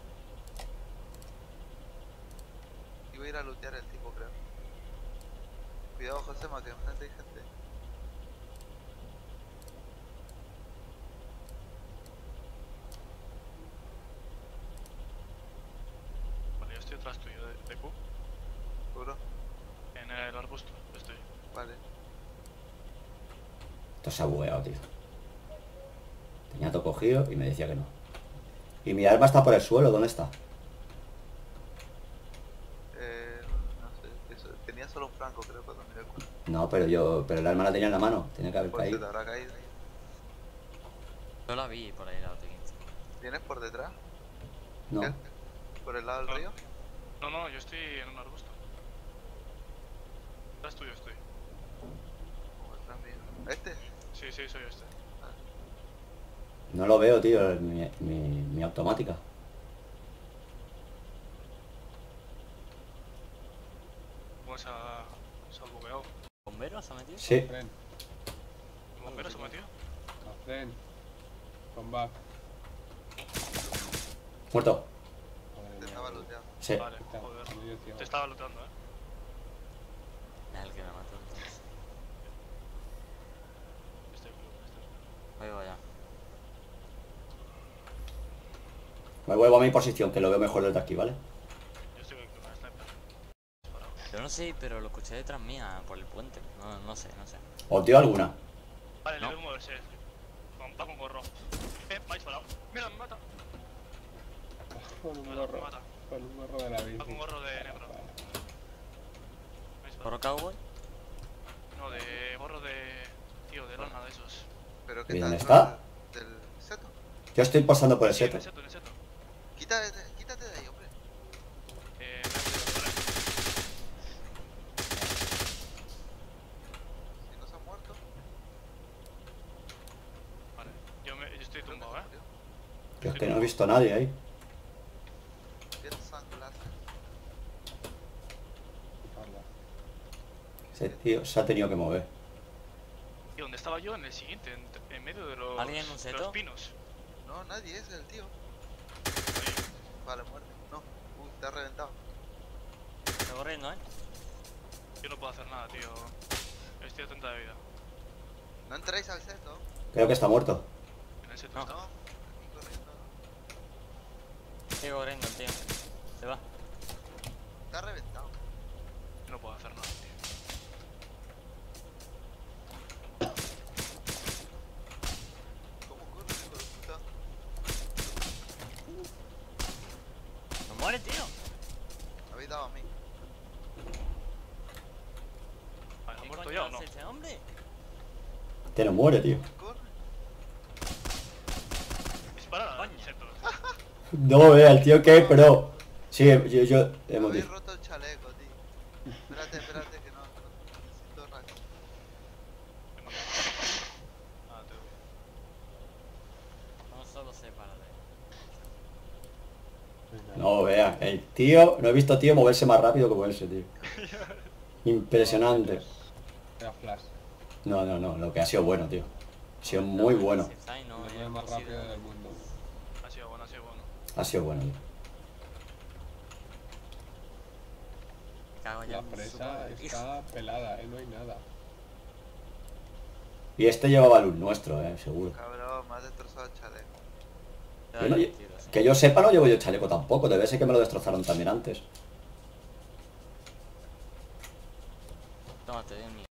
Y voy a ir a lootear el tipo, creo. Cuidado, Josema, que enfrente hay gente. Vale, yo estoy atrás tuyo, de, de Q. ¿Seguro? En el arbusto, estoy. Vale. Esto se ha bugueado, tío. Tenía todo cogido y me decía que no. Y mi arma está por el suelo, ¿dónde está? Eh, no sé, eso, tenía solo un franco, creo, cuando miré el cuerpo. No, pero yo. Pero el arma la tenía en la mano. Tenía que haber Pues se te caído. habrá caído. Yo la vi por ahí la otra quince. ¿Vienes por detrás? No. ¿Qué? ¿Por el lado del río? No, no, yo estoy en un arbusto. Atrás tuyo estoy. ¿O detrás mío? ¿Este? Sí, sí, soy este. No lo veo, tío. Mi, mi, mi automática. ¿Cómo se ha, se ha bugueado? ¿Bombero se ha metido? Sí. ¿El bombero se ha metido? Ven. Come back. Muerto. Te estaba looteando. Sí. Vale, joder. Te estaba looteando, eh. Es el que me mató entonces. Este club, este. Ahí voy ya. Me vuelvo a mi posición, que lo veo mejor desde aquí, ¿vale? Yo estoy con una sniper. Yo no sé, pero lo escuché detrás mía, por el puente. No, no sé, no sé. ¿Os dio alguna? Vale, No. le veo moverse. Con, va con gorro. Eh, me ha disparado. Mira, me mata. Con un Me gorro. mata. Con un gorro de la bici. Va con gorro de negro. Me ha disparado. ¿Gorro cowboy? No, de gorro de... Tío, de lana de esos. ¿Pero qué ¿Y tal? dónde está? ¿Del seto? Yo estoy pasando por el Sí, en seto. el seto, en el seto. Quítate, quítate de ahí, hombre. Eh, me he metido, vale. Si no se ha muerto. Vale, yo, me, yo estoy tumbado, ¿eh? Yo es que no he visto a nadie ahí. Get sunglasses. Ese tío se ha tenido que mover. ¿Y dónde estaba yo? En el siguiente, en, en medio de los, ¿Alguien en un de seto? los pinos. No, nadie es el tío. Vale, muerte. No. Uy, te ha reventado. Estoy corriendo, ¿eh? Yo no puedo hacer nada, tío. Estoy a treinta de vida. No entréis al seto. Creo que está muerto. En el seto No. está. No. Aquí corriendo. Sigue corriendo, tío. Se va. Te ha reventado. Yo no puedo hacer nada, tío. ¿Cómo corre, hijo de puta? ¡No muere, tío! Me habéis dado a mí. Vale, ¿ha ¿Qué muerto coño ya o no? hace este hombre? Te no muere, tío. Corre. Dispara al Coño. seto. No vea el tío que, pero... Sí, yo, yo Me hemos habéis dicho. roto el chaleco, tío. Espérate, espérate, que no. no necesito rayo. Ah, te doy. No solo se para de... No vea, el tío... No he visto tío moverse más rápido como ese, tío. Impresionante. Era flash. No, no, no, lo que ha sido bueno, tío. Ha sido muy bueno. Ay, no, El era hombre más imposible. rápido del mundo. Ha sido bueno, ha sido bueno. Ha sido bueno, tío. Me cago ya La en su presa madre, tío. está pelada, eh, no hay nada. Y este llevaba luz nuestro, eh, seguro. Cabrón, me has destrozado el chaleco. Te Yo da no el lle- tiro, sí. Que yo sepa no llevo yo chaleco tampoco. Debe ser que me lo destrozaron también antes. Toma, te doy el mío.